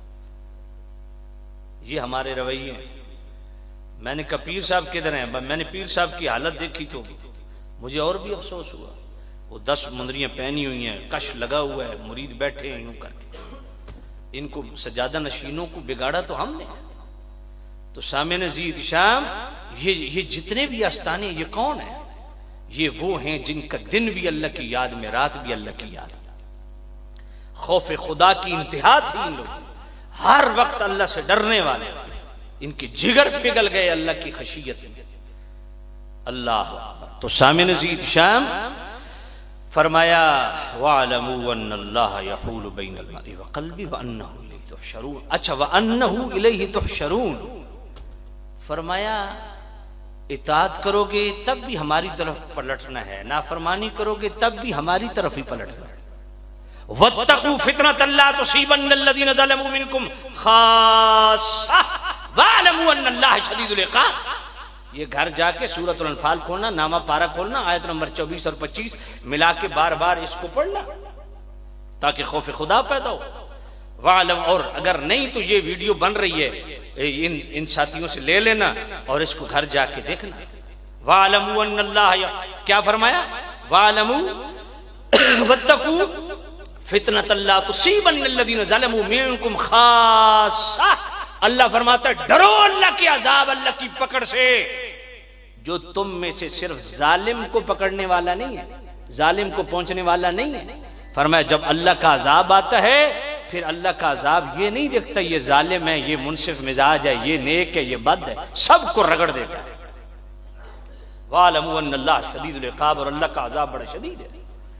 Speaker 2: یہ ہمارے رویے ہیں۔ میں نے کہا پیر صاحب کدھر ہیں؟ میں نے پیر صاحب کی حالت دیکھی تو مجھے اور بھی افسوس ہوا، وہ دس مندریاں پہنی ہوئی ہیں، کش لگا ہوا ہے، مرید بیٹھے ہیں یوں کر کے، ان کو سجادہ نشینوں کو بگاڑا تو ہم نے۔ تو سامعین عزیز شام، یہ یہ جتنے بھی آستانے یہ کون ہیں؟ یہ وہ ہیں جن کا دن بھی اللہ کی یاد میں، رات بھی اللہ کی یاد میں، خوف خدا کی انتہا تھی ان لوگ، ہر وقت اللہ سے ڈرنے والے، ان کی جگر پگھل گئے اللہ کی خشیت میں۔ اللہ تو سامعین عزیز شام فرمایا وَعَلَمُوا أَنَّ اللَّهَ يَحُولُ بَيْنَ الْمَرْءِ وَقَلْبِهِ وَأَنَّهُ إِلَيْهِ تُحْشَرُونَ۔ اچھا وَأَنَّهُ إِلَيْهِ تُحْشَرُونَ، فرمایا اطاعت کرو گے تب بھی ہماری طرف پلٹنا ہے، نافرمانی کرو گے تب بھی ہماری طرف ہی پلٹنا ہے۔ وَاتَّقُوا فِتْنَةً لَا تُصِيبَنَّ الَّذِينَ ظَلَمُوا مِنْكُمْ خَاصَّةً وَاعْلَمُوا أَنَّ اللَّهَ شَدِيدُ الْعِقَابِ۔ یہ گھر جا کے سورۃ الانفال کھولنا، نامہ پارہ کھولنا، آیت نمبر چوبیس اور پچیس ملا کے بار بار اس کو پڑھنا تاکہ خوف خدا پیدا ہو۔ وَاعْلَمْ، اور اگر نہیں تو یہ ویڈیو بن رہی ہے، ان ان ساتھیوں سے لے لینا اور اس کو گھر جا کے دیکھنا۔ وَاعْلَمُوا أَنَّ اللَّهَ، کیا فرمایا؟ وَاعْلَمُوا وَاتَّقُوا فِتْنَةً لَا تُصِيبَنَّ الَّذِينَ ظَلَمُوا مِنْكُمْ خَاصَّةً۔ اللہ فرماتا ہے ڈرو اللہ کی عذاب، اللہ کی پکڑ سے، جو تم میں سے صرف ظالم کو پکڑنے والا نہیں ہے، ظالم کو پہنچنے والا نہیں ہے۔ فرمایا جب اللہ کا عذاب آتا ہے پھر اللہ کا عذاب یہ نہیں دیکھتا یہ ظالم ہے، یہ منصف مزاج ہے، یہ نیک ہے، یہ بد ہے، سب کو رگڑ دیتا ہے۔ وَاعْلَمُوا أَنَّ اللَّهَ شَدِيدُ الْعِقَابِ، اور اللہ کا عذاب بڑا شدید ہے۔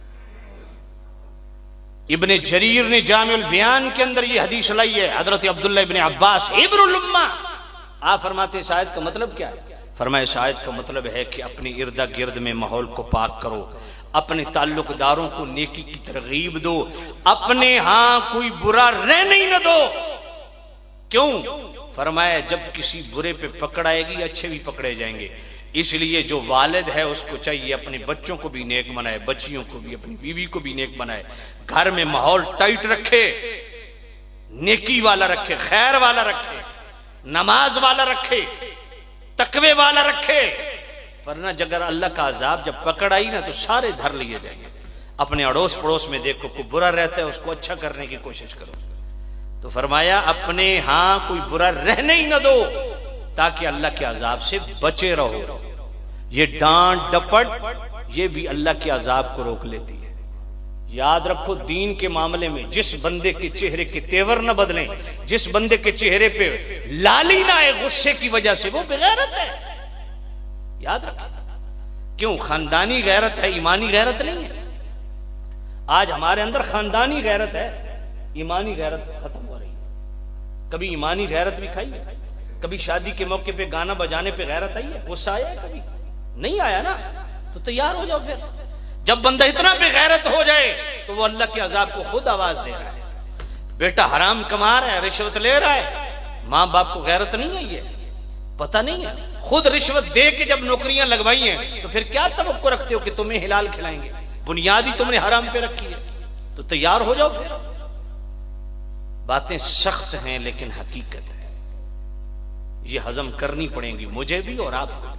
Speaker 2: ابن جریر نے جامع البیان کے اندر یہ حدیث لائی ہے، حضرت عبداللہ ابن عباس عبر الامہ، آپ فرماتے ہیں اس آیت کا مطلب کیا ہے؟ فرمایا اس آیت کا مطلب ہے کہ اپنے ارد گرد میں ماحول کو پاک کرو، اپنے تعلق داروں کو نیکی کی ترغیب دو، اپنے ہاں کوئی برا رہنے ہی نہ دو۔ کیوں؟ فرمایا جب کسی برے پہ پکڑ آئے گی اچھے بھی پکڑے جائیں گے، اس لیے جو والد ہے اس کو چاہیے اپنے بچوں کو بھی نیک بنائے، بچیوں کو بھی، اپنی بیوی کو بھی نیک بنائے، گھر میں ماحول ٹائٹ رکھے، نیکی والا رکھے، خیر والا رکھے، نماز والا رکھے، تقوی والا رکھے، ورنہ اگر اللہ کا عذاب جب پکڑ آئی نا تو سارے دھر لیے جائیں گے۔ اپنے اڑوس پڑوس میں دیکھو کوئی برا رہتا ہے اس کو اچھا کرنے کی کوشش کرو۔ تو فرمایا اپنے ہاں کوئی برا رہنے ہی نہ دو تاکہ اللہ کے عذاب سے بچے رہو۔ یہ ڈانٹ ڈپٹ یہ بھی اللہ کے عذاب کو روک لیتی ہے۔ یاد رکھو دین کے معاملے میں جس بندے کے چہرے کے تیور نہ بدلیں، جس بندے کے چہرے پہ لالی نہ آئے غصے کی وجہ سے، وہ بغیرت ہے۔ یاد رکھیں، کیوں؟ خاندانی غیرت ہے، ایمانی غیرت نہیں ہے۔ آج ہمارے اندر خاندانی غیرت ہے، ایمانی غیرت ختم ہو رہی ہے۔ کبھی ایمانی غیرت بھی کھائی ہے؟ کبھی شادی کے موقع پہ گانا بجانے پہ غیرت آئی ہے؟ غصہ آیا ہے؟ کبھی نہیں آیا نا؟ تو تیار ہو جاؤ پھر۔ جب بندہ اتنا بے غیرت ہو جائے تو وہ اللہ کے عذاب کو خود آواز دے رہا ہے. بیٹا حرام کما رہا ہے، رشوت لے رہا ہے، ماں باپ کو غیرت نہیں ہے، یہ پتہ نہیں ہے. خود رشوت دے کے جب نوکریاں لگوائی ہیں تو پھر کیا توقع رکھتے ہو کہ تمہیں حلال کھلائیں گے؟ بنیادی تم نے حرام پہ رکھی ہے، تو تیار ہو جاؤ. پھر باتیں سخت ہیں لیکن حقیقت ہے، یہ ہضم کرنی پڑیں گی مجھے بھی اور آپ کو.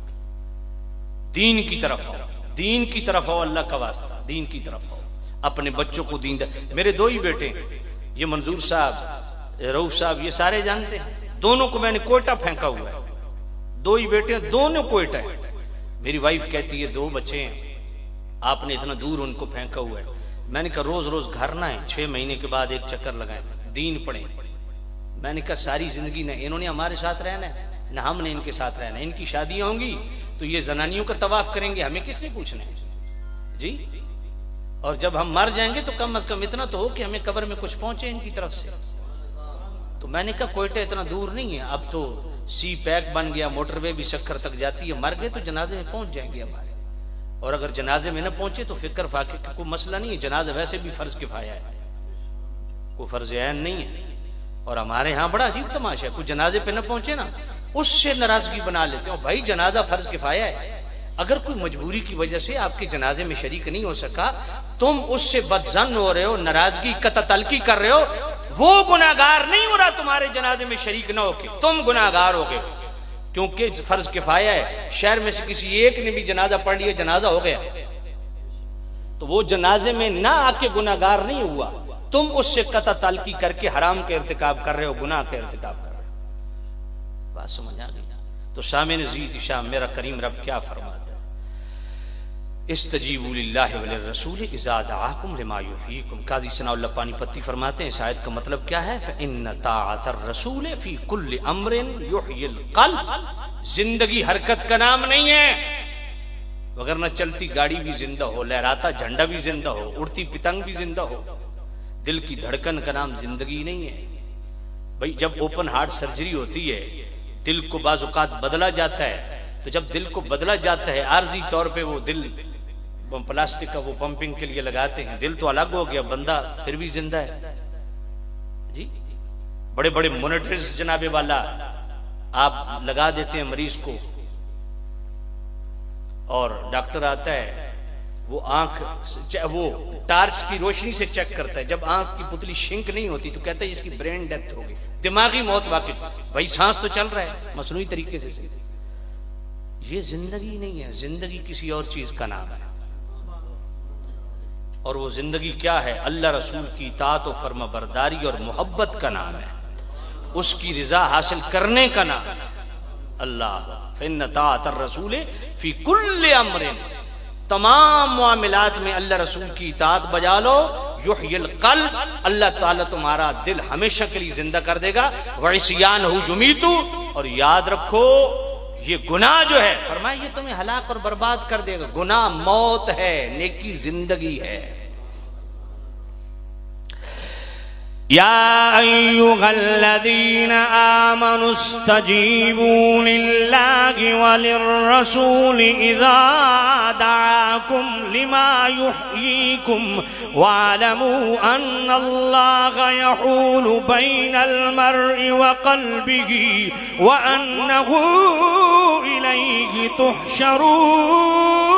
Speaker 2: دین کی طرف آؤ، دین کی طرف آؤ، اللہ کا واسطہ دین کی طرف آؤ. اپنے بچوں کو دین دے. میرے دو ہی بیٹے ہیں، یہ منظور صاحب، رؤوف صاحب، یہ سارے جانتے ہیں. دونوں کو میں نے کوئٹہ پھینکا ہوا ہے. دو ہی بیٹے ہیں، دونوں کوئٹہ ہیں. میری وائف کہتی ہے دو بچے ہیں، آپ نے اتنا دور ان کو پھینکا ہوا ہے. میں نے کہا روز روز گھر نہ ہے، چھ مہینے کے بعد ایک چکر لگائیں، دین پڑھیں. میں نے کہا ساری زندگی نہ انہوں نے ہمارے ساتھ رہنا ہے نہ ہم نے ان کے ساتھ رہنا ہے. ان کی شادیاں ہوں گی تو یہ زنانیوں کا طواف کریں گے، ہمیں کس نے پوچھنا ہے جی؟ اور جب ہم مر جائیں گے تو کم از کم اتنا تو ہو کہ ہمیں قبر میں کچھ پہنچے ان کی طرف سے. تو میں نے کہا کوئٹہ اتنا دور نہیں ہے، اب تو سی پیک بن گیا، موٹر وے بھی سکھر تک جاتی ہے. مر گئے تو جنازے میں پہنچ جائیں گے ہمارے، اور اگر جنازے میں نہ پہنچے تو فکر فاقے کا کوئی مسئلہ نہیں ہے. جنازہ ویسے بھی فرض کفایہ ہے، کوئی فرض عین نہیں ہے. اور ہمارے ہاں بڑا عجیب تماشا ہے، کوئی جنازے پہ نہ پہنچے نا اس سے ناراضگی بنا لیتے ہیں. بھائی جنازہ فرض کفایہ ہے، اگر کوئی مجبوری کی وجہ سے آپ کے جنازے میں شریک نہیں ہو سکا، تم اس سے بدظن ہو رہے ہو، ناراضگی قطع تلقی کر رہے ہو. وہ گناہگار نہیں ہو رہا تمہارے جنازے میں شریک نہ ہو کے، تم گناہگار ہو گئے، کیونکہ فرض کفایہ ہے. شہر میں سے کسی ایک نے بھی جنازہ پڑھ لیا، جنازہ ہو گیا، تو وہ جنازے میں نہ آ کے گناہگار نہیں ہوا، تم اس سے قطع تعلقی کر کے حرام کے ارتکاب کر رہے ہو، گناہ کے ارتکاب کر رہے ہو. بات سمجھ آ گئی؟ تو سامعین عزیز شام میرا کریم رب کیا فرماتا ہے؟ استجیبوا للہ وللرسول اذا دعاکم لما یحییکم. قاضی ثناء اللہ پانی پتی فرماتے ہیں اس آیت کا مطلب کیا ہے؟ فإن طاعة الرسول فی کل امر یحیی القلب. زندگی حرکت کا نام نہیں ہے، وگرنہ چلتی گاڑی بھی زندہ ہو، لہراتا جھنڈا بھی زندہ ہو، اڑتی پتنگ بھی زندہ ہو. دل کی دھڑکن کا نام زندگی نہیں ہے. بھئی جب اوپن ہارٹ سرجری ہوتی ہے، دل کو بعض اوقات بدلا جاتا ہے، تو جب دل کو بدلا جاتا ہے عارضی طور پہ وہ دل پلاسٹک کا وہ پمپنگ کے لیے لگاتے ہیں، دل تو الگ ہو گیا، بندہ پھر بھی زندہ ہے جی. بڑے بڑے مونیٹرز جناب والا آپ لگا دیتے ہیں مریض کو، اور ڈاکٹر آتا ہے، وہ آنکھ وہ ٹارچ کی روشنی سے چیک کرتا ہے. جب آنکھ کی پتلی شنک نہیں ہوتی تو کہتا ہے اس کی برین ڈیتھ ہو گئی، دماغی موت واقع. بھائی سانس تو چل رہا ہے مصنوعی طریقے سے. یہ زندگی نہیں ہے، زندگی کسی اور چیز کا نام ہے. اور وہ زندگی کیا ہے؟ اللہ رسول کی اطاعت و فرما برداری اور محبت کا نام ہے، اس کی رضا حاصل کرنے کا نام ہے. اللہ فإن طاعة الرسول فی کل امر، تمام معاملات میں اللہ رسول کی اطاعت بجا لو. یحیی القلب، اللہ تعالیٰ تمہارا دل ہمیشہ کے لیے زندہ کر دے گا. وعصیانہ یمیت، اور یاد رکھو یہ گناہ جو ہے، فرمایا یہ تمہیں ہلاک اور برباد کر دے گا. گناہ موت ہے، نیکی زندگی ہے.
Speaker 3: یا ایہا الذین آمنوا استجیبوا للہ وللرسول اذا دعاکم لما یحییکم واعلموا ان اللہ یحول بین المرء وقلبہ وانہ الیہ تحشرون.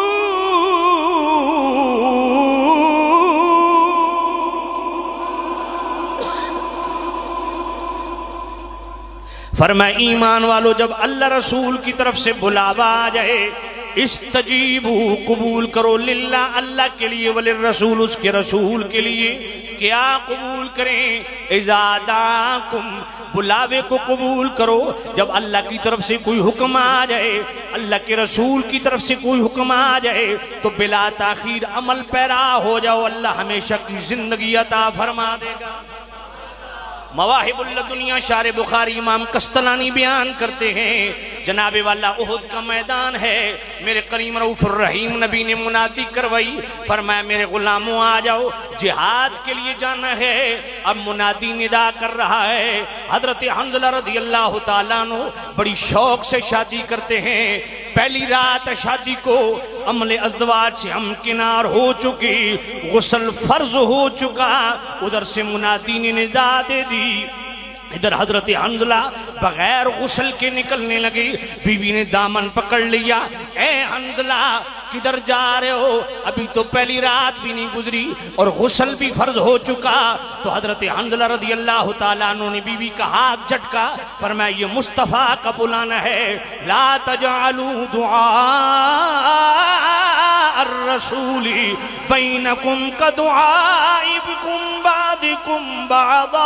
Speaker 3: فرمائے ایمان والو جب اللہ رسول کی طرف سے بلاوا آ جائے، استجیبو قبول کرو، للہ اللہ کے لیے، وللرسول اس کے رسول کے لیے. کیا قبول کریں؟ اذا دعاکم، بلاوے کو قبول کرو. جب اللہ کی طرف سے کوئی حکم آ جائے، اللہ کے رسول کی طرف سے کوئی حکم آ جائے تو بلا تاخیر عمل پیرا ہو جاؤ، اللہ ہمیشہ کی زندگی عطا فرما دے گا. مواہب اللہ دنیا شار بخاری امام قسطلانی بیان کرتے ہیں، جناب والا احد کا میدان ہے، میرے کریم رؤوف الرحیم نبی نے منادی کروائی، فرمایا میرے غلاموں آ جاؤ، جہاد کے لیے جانا ہے. اب منادی ندا کر رہا ہے. حضرت حنظلہ رضی اللہ تعالیٰ عنہ بڑی شوق سے شادی کرتے ہیں. پہلی رات شادی کو عمل ازدواج سے ہم کنار ہو چکی، غسل فرض ہو چکا، ادھر سے منادی نے ندا دے دی، ادھر حضرت حنظلہ بغیر غسل کے نکلنے لگی، بیوی نے دامن پکڑ لیا، اے حنظلہ کدھر جا رہے ہو؟ ابھی تو پہلی رات بھی نہیں گزری اور غسل بھی فرض ہو چکا۔ تو حضرت حنظلہ رضی اللہ تعالیٰ عنہ نے بیوی کا ہاتھ جھٹکا، فرمایا یہ مصطفیٰ کا بلانا ہے، لا تجعلوا دعاء الرسول بینکم کدعائکم بعضکم بعضا۔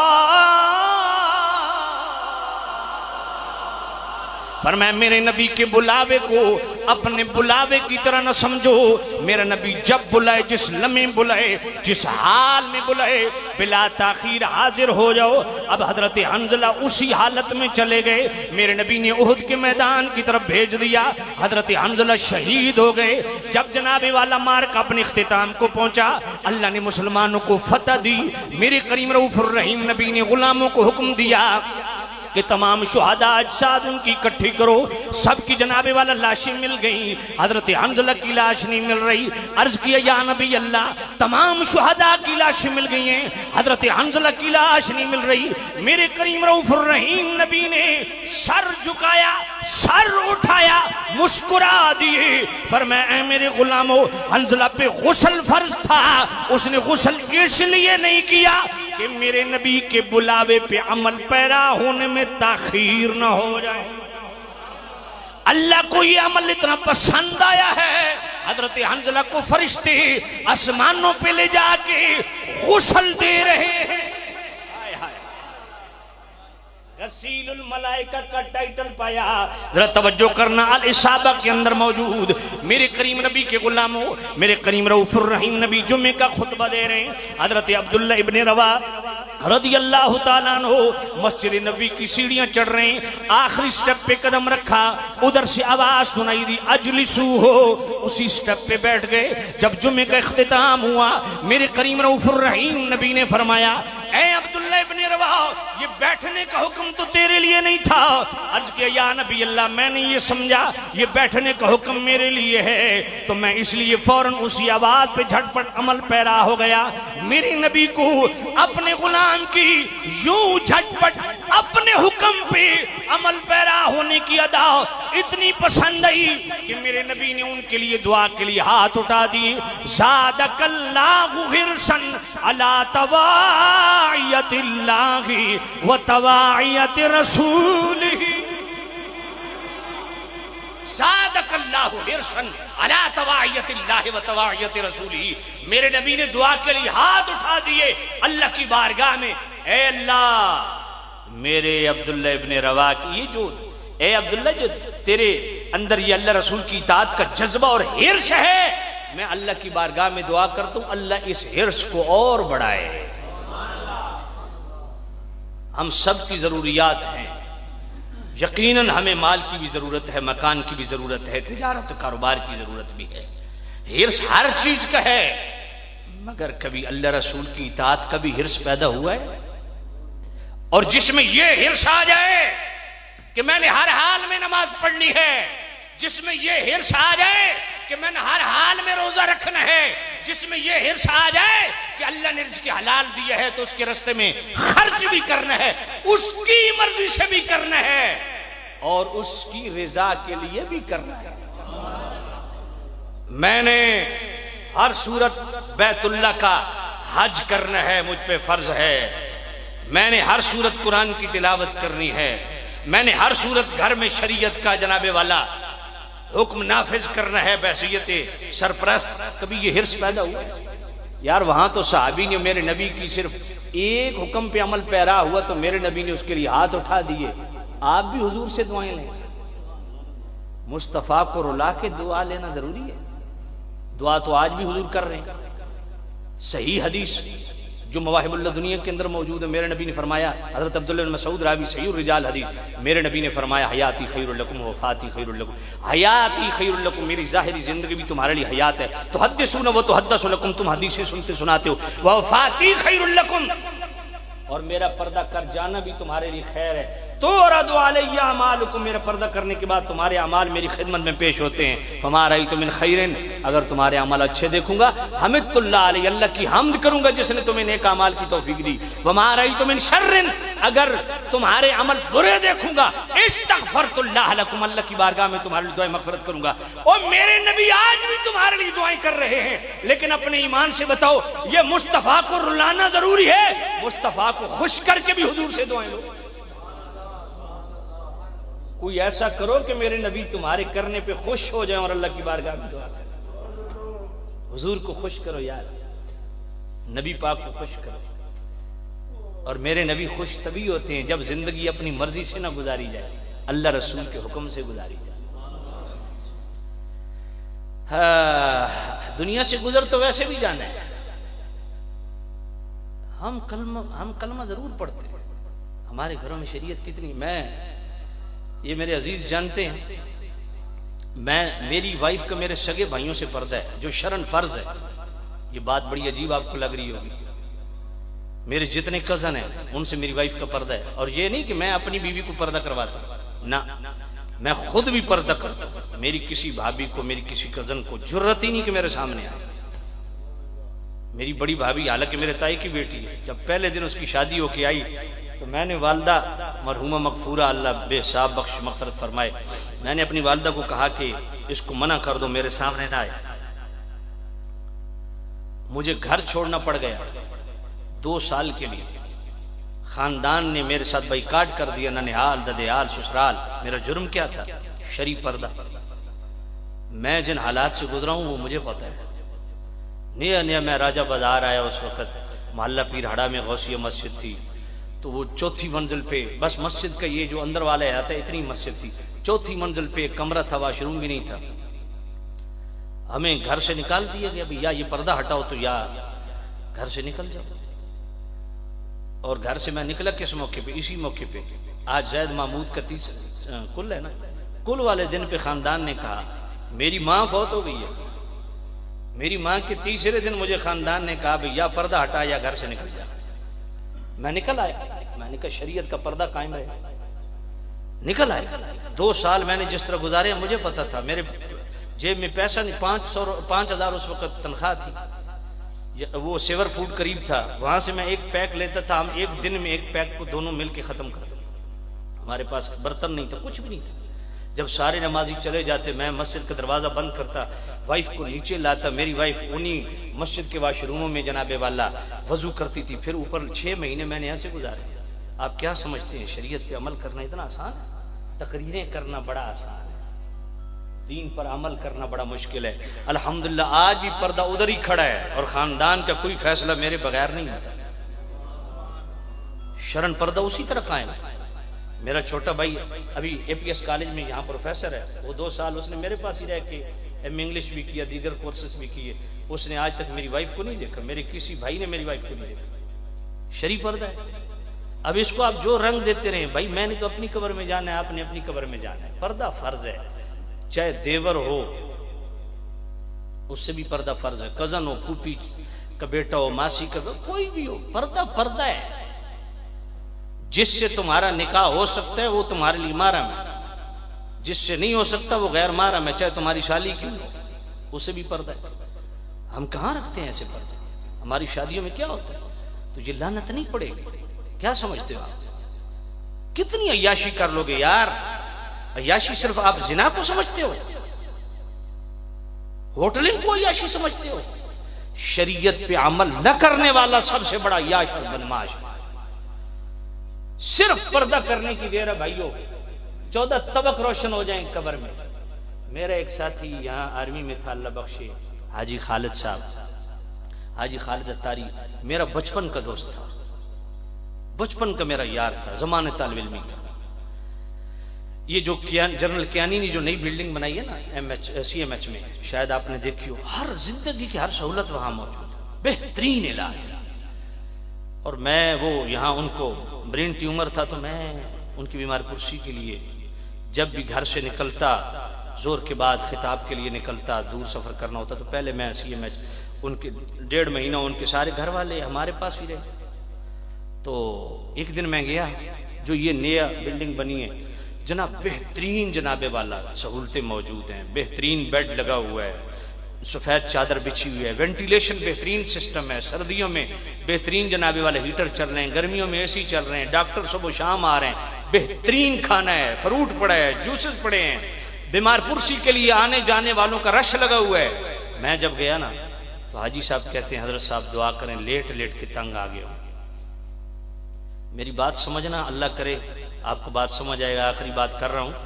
Speaker 3: فرمایا میرے نبی کے بلاوے کو اپنے بلاوے کی طرح نہ سمجھو، میرا نبی جب بلائے، جس لمحے بلائے، جس حال میں بلائے، بلا تاخیر حاضر ہو جاؤ۔ اب حضرت حنظلہ اسی حالت میں چلے گئے، میرے نبی نے احد کے میدان کی طرف بھیج دیا، حضرت حنظلہ شہید ہو گئے۔ جب جناب والا مارکہ اپنے اختتام کو پہنچا، اللہ نے مسلمانوں کو فتح دی، میرے کریم رؤوف الرحیم نبی نے غلاموں کو حکم دیا کہ تمام شہداء اجساد ان کی اکٹھی کرو، سب کی جناب والا لاشیں مل گئیں، حضرت حنظلہ کی لاش نہیں مل رہی۔ عرض کیا یا نبی اللہ، تمام شہداء کی لاشیں مل گئی ہیں، حضرت حنظلہ کی لاش نہیں مل رہی۔ میرے کریم رؤوف الرحیم نبی نے سر جھکایا، سر اٹھایا، مسکرا دیے، فرمایا اے میرے غلاموں، حنظلہ پہ غسل فرض تھا، اس نے غسل اس لیے نہیں کیا کہ میرے نبی کے بلاوے پہ عمل پیرا ہونے میں تاخیر نہ ہو جائے۔ اللہ کو یہ عمل اتنا پسند آیا ہے، حضرت حنظلہ کو فرشتے آسمانوں پہ لے جا کے غسل دے رہے ہیں۔ غسیل الملائکہ کا ٹائٹل پایا، ذرا توجہ کرنا، الاصابہ کے اندر موجود میرے کریم نبی کے غلاموں، میرے کریم رؤوف الرحیم نبی جمعے کا خطبہ دے رہے ہیں، حضرت عبداللہ ابن رواحہ رضی اللہ تعالیٰ عنہ مسجد نبی کی سیڑھیاں چڑھ رہے ہیں، آخری سٹیپ پہ قدم رکھا، ادھر سے آواز سنائی دی اجلسو ہو، اسی سٹیپ پہ بیٹھ گئے۔ جب جمعے کا اختتام ہوا، میرے کریم رؤوف الرحیم نبی نے فرمایا اے عبداللہ ابن رواحہ، یہ بیٹھنے کا حکم تو تیرے لیے نہیں تھا۔ عرض کیا یا نبی اللہ، میں نے یہ سمجھا یہ بیٹھنے کا حکم میرے لیے ہے، تو میں اس لیے فوراً اسی آواز پہ جھٹ پٹ عمل پیرا ہو گیا۔ میرے نبی کو اپنے غلام کی یوں جھٹ پٹ اپنے حکم پہ عمل پیرا ہونے کی ادا اتنی پسند آئی کہ میرے نبی نے ان کے لیے دعا کے لیے ہاتھ اٹھا دیے، زادک اللہ حرصاً علی تواعیت اللہ و تواعیت رسولہ، زادک اللہ حرصاً علی تواعیت اللہ و تواعیت رسولہ۔ میرے نبی نے دعا کے لیے ہاتھ اٹھا دیے اللہ کی بارگاہ میں، اے اللہ میرے عبداللہ ابن رواحہ کی یہ جو اے عبداللہ جو تیرے اندر یہ اللہ رسول کی اطاعت کا جذبہ اور حرص ہے، میں اللہ کی بارگاہ میں دعا کرتا ہوں اللہ اس حرص کو اور بڑھائے۔ ہم سب کی ضروریات ہیں، یقیناً ہمیں مال کی بھی ضرورت ہے، مکان کی بھی ضرورت ہے، تجارت و کاروبار کی ضرورت بھی ہے، حرص ہر چیز کا ہے، مگر کبھی اللہ رسول کی اطاعت کا بھی حرص پیدا ہوا ہے؟ اور جس میں یہ حرص آ جائے کہ میں نے ہر حال میں نماز پڑھنی ہے، جس میں یہ حرص آ جائے کہ میں نے ہر حال میں روزہ رکھنا ہے، جس میں یہ حرص آ جائے کہ اللہ نے رزق حلال دیا ہے تو اس کے راستے میں خرچ بھی کرنا ہے، اس کی مرضی سے بھی کرنا ہے اور اس کی رضا کے لیے بھی کرنا ہے۔ میں نے ہر صورت بیت اللہ کا حج کرنا ہے، مجھ پہ فرض ہے، میں نے ہر صورت قرآن کی تلاوت کرنی ہے، میں نے ہر صورت گھر میں شریعت کا جناب والا حکم نافذ کرنا ہے بحیثیت سرپرست۔ کبھی یہ حرص پیدا ہوا یار؟ وہاں تو صحابی نے میرے نبی کی صرف ایک حکم پہ عمل پیرا ہوا تو میرے نبی نے اس کے لیے ہاتھ اٹھا دیے۔ آپ بھی حضور سے دعائیں لیں، مصطفیٰ کو رلا کے دعا لینا ضروری ہے، دعا تو آج بھی حضور کر رہے ہیں۔ صحیح حدیث جو مواہب اللہ دنیا کے اندر موجود ہے، میرے نبی نے فرمایا، حضرت عبداللہ بن مسعود راوی صحیح الرجال حدیث، میرے نبی نے فرمایا حیاتی خیر لکم وفاتی خیر لکم، حیاتی خیر لکم، میری ظاہری زندگی بھی تمہارے لیے حیات ہے، تحدثون و تحدث لکم، تم حدیثیں سنتے سناتے ہو، وفاتی خیر لکم،
Speaker 2: اور میرا پردہ کر جانا بھی تمہارے لیے خیر ہے۔ تو ردو علیہ اعمالکم، میرا پردہ کرنے کے بعد تمہارے اعمال میری خدمت میں پیش ہوتے ہیں۔ فما رأیت من خیر، اگر تمہارے اعمال اچھے دیکھوں گا حمدت اللہ علیہ، اللہ کی حمد کروں گا جس نے تمہیں نیک اعمال کی توفیق دی۔ وما رأیت من شر، اگر تمہارے عمل برے دیکھوں گا استغفرت اللہ لکم، اللہ کی بارگاہ میں تمہارے لیے دعائیں مغفرت کروں گا۔ اور میرے نبی آج بھی تمہارے لیے دعائیں کر رہے ہیں، لیکن اپنے ایمان سے بتاؤ یہ مصطفیٰ کو رلانا ضروری ہے؟ مصطفیٰ کو خوش کر کے بھی حضور سے دعائیں لو۔ کوئی ایسا کرو کہ میرے نبی تمہارے کرنے پہ خوش ہو جائیں اور اللہ کی بارگاہ میں دعا کریں۔ حضور کو خوش کرو یار، نبی پاک کو خوش کرو۔ اور میرے نبی خوش تبھی ہوتے ہیں جب زندگی اپنی مرضی سے نہ گزاری جائے، اللہ رسول کے حکم سے گزاری جائے۔ ہاں، دنیا سے گزر تو ویسے بھی جانا ہے۔ ہم کلمہ ہم کلمہ ضرور پڑھتے ہیں، ہمارے گھروں میں شریعت کتنی، میں یہ میرے عزیز جانتے ہیں، میں میری وائف کا میرے سگے بھائیوں سے پردہ ہے جو شرن فرض ہے۔ یہ بات بڑی عجیب آپ کو لگ رہی ہوگی، میرے جتنے کزن ہیں ان سے میری وائف کا پردہ ہے۔ اور یہ نہیں کہ میں اپنی بیوی کو پردہ کرواتا ہوں، نہ، میں خود بھی پردہ کرتا ہوں۔ میری کسی بھابھی کو، میری کسی کزن کو جرت ہی نہیں کہ میرے سامنے آئے۔ میری بڑی بھابھی حالانکہ میرے تائی کی بیٹی ہے، جب پہلے دن اس کی شادی ہو کے آئی تو میں نے والدہ مرحومہ مغفورہ، اللہ بے حساب بخش مغفرت فرمائے، میں نے اپنی والدہ کو کہا کہ اس کو منع کر دو، میرے سامنے نہ آئے۔ مجھے گھر چھوڑنا پڑ گیا دو سال کے لیے، خاندان نے میرے ساتھ بائیکاٹ کر دیا، ننہال، ددیال، سسرال۔ میرا جرم کیا تھا؟ شرعی پردہ۔ میں جن حالات سے گزرا ہوں وہ مجھے پتا ہے۔ نیا نیا میں راجہ بازار آیا، اس وقت محلہ پیرہڑا میں غوثیہ مسجد تھی، تو وہ چوتھی منزل پہ، بس مسجد کا یہ جو اندر والا ہے آتا ہے اتنی مسجد تھی، چوتھی منزل پہ ایک کمرہ تھا، واش روم بھی نہیں تھا۔ ہمیں گھر سے نکال دیا گیا، یا یہ پردہ ہٹاؤ تو یا گھر سے نکل جاؤ۔ اور گھر سے میں نکلا کس موقع پہ؟ اسی موقع پہ آج زید محمود کا تیس کل ہے نا، کل والے دن پہ خاندان نے کہا میری ماں فوت ہو گئی ہے۔ میری ماں کے تیسرے دن مجھے خاندان نے کہا بھئی یا پردہ ہٹا یا گھر سے نکل جا۔ میں نکل آیا، میں نے کہا شریعت کا پردہ قائم رہے، نکل آیا۔ دو سال میں نے جس طرح گزارے مجھے پتا تھا، میرے جیب میں پیسہ نہیں، پانچ سو پانچ ہزار اس وقت تنخواہ تھی، وہ سیور فوڈ قریب تھا، وہاں سے میں ایک پیک لیتا تھا، ہم ایک دن میں ایک پیک کو دونوں مل کے ختم کرتے۔ ہمارے پاس برتن نہیں تھا، کچھ بھی نہیں تھا۔ جب سارے نمازی چلے جاتے میں مسجد کا دروازہ بند کرتا، وائف کو نیچے لاتا، میری وائف انہی مسجد کے واش روموں میں جناب والا وضو کرتی تھی، پھر اوپر چھ مہینے میں نے ایسے گزارے۔ آپ کیا سمجھتے ہیں شریعت پہ عمل کرنا اتنا آسان ہے؟ تقریریں کرنا بڑا آسان ہے، دین پر عمل کرنا بڑا مشکل ہے۔ الحمدللہ آج بھی پردہ ادھر ہی کھڑا ہے اور خاندان کا کوئی فیصلہ میرے بغیر نہیں ہوتا، شرن پردہ اسی طرح قائم ہے۔ میرا چھوٹا بھائی ابھی اے پی ایس کالج میں یہاں پروفیسر ہے، وہ دو سال اس نے میرے پاس ہی رہ کے ایم انگلش بھی کیا، دیگر کورسز بھی کیے، اس نے آج تک میری وائف کو نہیں دیکھا، میرے کسی بھائی نے میری وائف کو نہیں دیکھا۔ شرعی پردہ ہے۔ اب اس کو آپ جو رنگ دیتے رہیں، بھائی میں نے تو اپنی قبر میں جانا ہے، آپ نے اپنی قبر میں جانا ہے، پردہ فرض ہے۔ چاہے دیور ہو اس سے بھی پردہ فرض ہے، کزن ہو، پھوپھی کا بیٹا ہو، ماسی کا، کوئی بھی ہو، پردہ پردہ ہے۔ جس سے تمہارا نکاح ہو سکتا ہے وہ تمہارے لیے محرم ہے، جس سے نہیں ہو سکتا وہ غیر محرم ہے، چاہے تمہاری شادی کیوں ہو، اسے بھی پردہ ہے۔ ہم کہاں رکھتے ہیں ایسے پردے؟ ہماری شادیوں میں کیا ہوتا ہے؟ تو یہ لعنت نہیں پڑے گی؟ کیا سمجھتے ہو آپ؟ کتنی عیاشی کر لو گے یار؟ عیاشی صرف آپ زنا کو سمجھتے ہو؟ ہوٹلنگ کو عیاشی سمجھتے ہو؟ شریعت پہ عمل نہ کرنے والا سب سے بڑا عیاش اور بدمعاش۔ صرف پردہ کرنے کی دیر ہے بھائیو، چودہ طبق روشن ہو جائیں قبر میں۔ میرا ایک ساتھی یہاں آرمی میں تھا، اللہ بخشے، حاجی خالد صاحب، حاجی خالد اتاری، میرا بچپن کا دوست تھا، بچپن کا میرا یار تھا، زمانے طالب علمی کا۔ یہ جو جنرل کیانی نے جو نئی بلڈنگ بنائی ہے نا M H C M H میں، شاید آپ نے دیکھی ہو، ہر زندگی کی ہر سہولت وہاں موجود ہے، بہترین علاج۔ اور میں وہ یہاں ان کو برین ٹیومر تھا، تو میں ان کی بیمار پرسی کے لیے جب بھی گھر سے نکلتا، زور کے بعد خطاب کے لیے نکلتا، دور سفر کرنا ہوتا، تو پہلے میں سی ایم ایچ ان کے ڈیڑھ مہینہ ان کے سارے گھر والے ہمارے پاس ہی رہے۔ تو ایک دن میں گیا، جو یہ نیا بلڈنگ بنی ہے جناب، بہترین جناب والا سہولتیں موجود ہیں، بہترین بیڈ لگا ہوا ہے، سفید چادر بچھی ہوئی ہے، وینٹیلیشن بہترین سسٹم ہے، سردیوں میں بہترین جناب والے ہیٹر چل رہے ہیں، گرمیوں میں اے سی چل رہے ہیں، ڈاکٹر صبح و شام آ رہے ہیں، بہترین کھانا ہے، فروٹ پڑا ہے، جوسز پڑے ہیں، بیمار پرسی کے لیے آنے جانے والوں کا رش لگا ہوا ہے۔ میں جب گیا نا تو حاجی صاحب کہتے ہیں حضرت صاحب دعا کریں، لیٹ لیٹ کے تنگ آ گیا ہوں۔ میری بات سمجھنا، اللہ کرے آپ کو بات سمجھ آئے گا، آخری بات کر رہا ہوں۔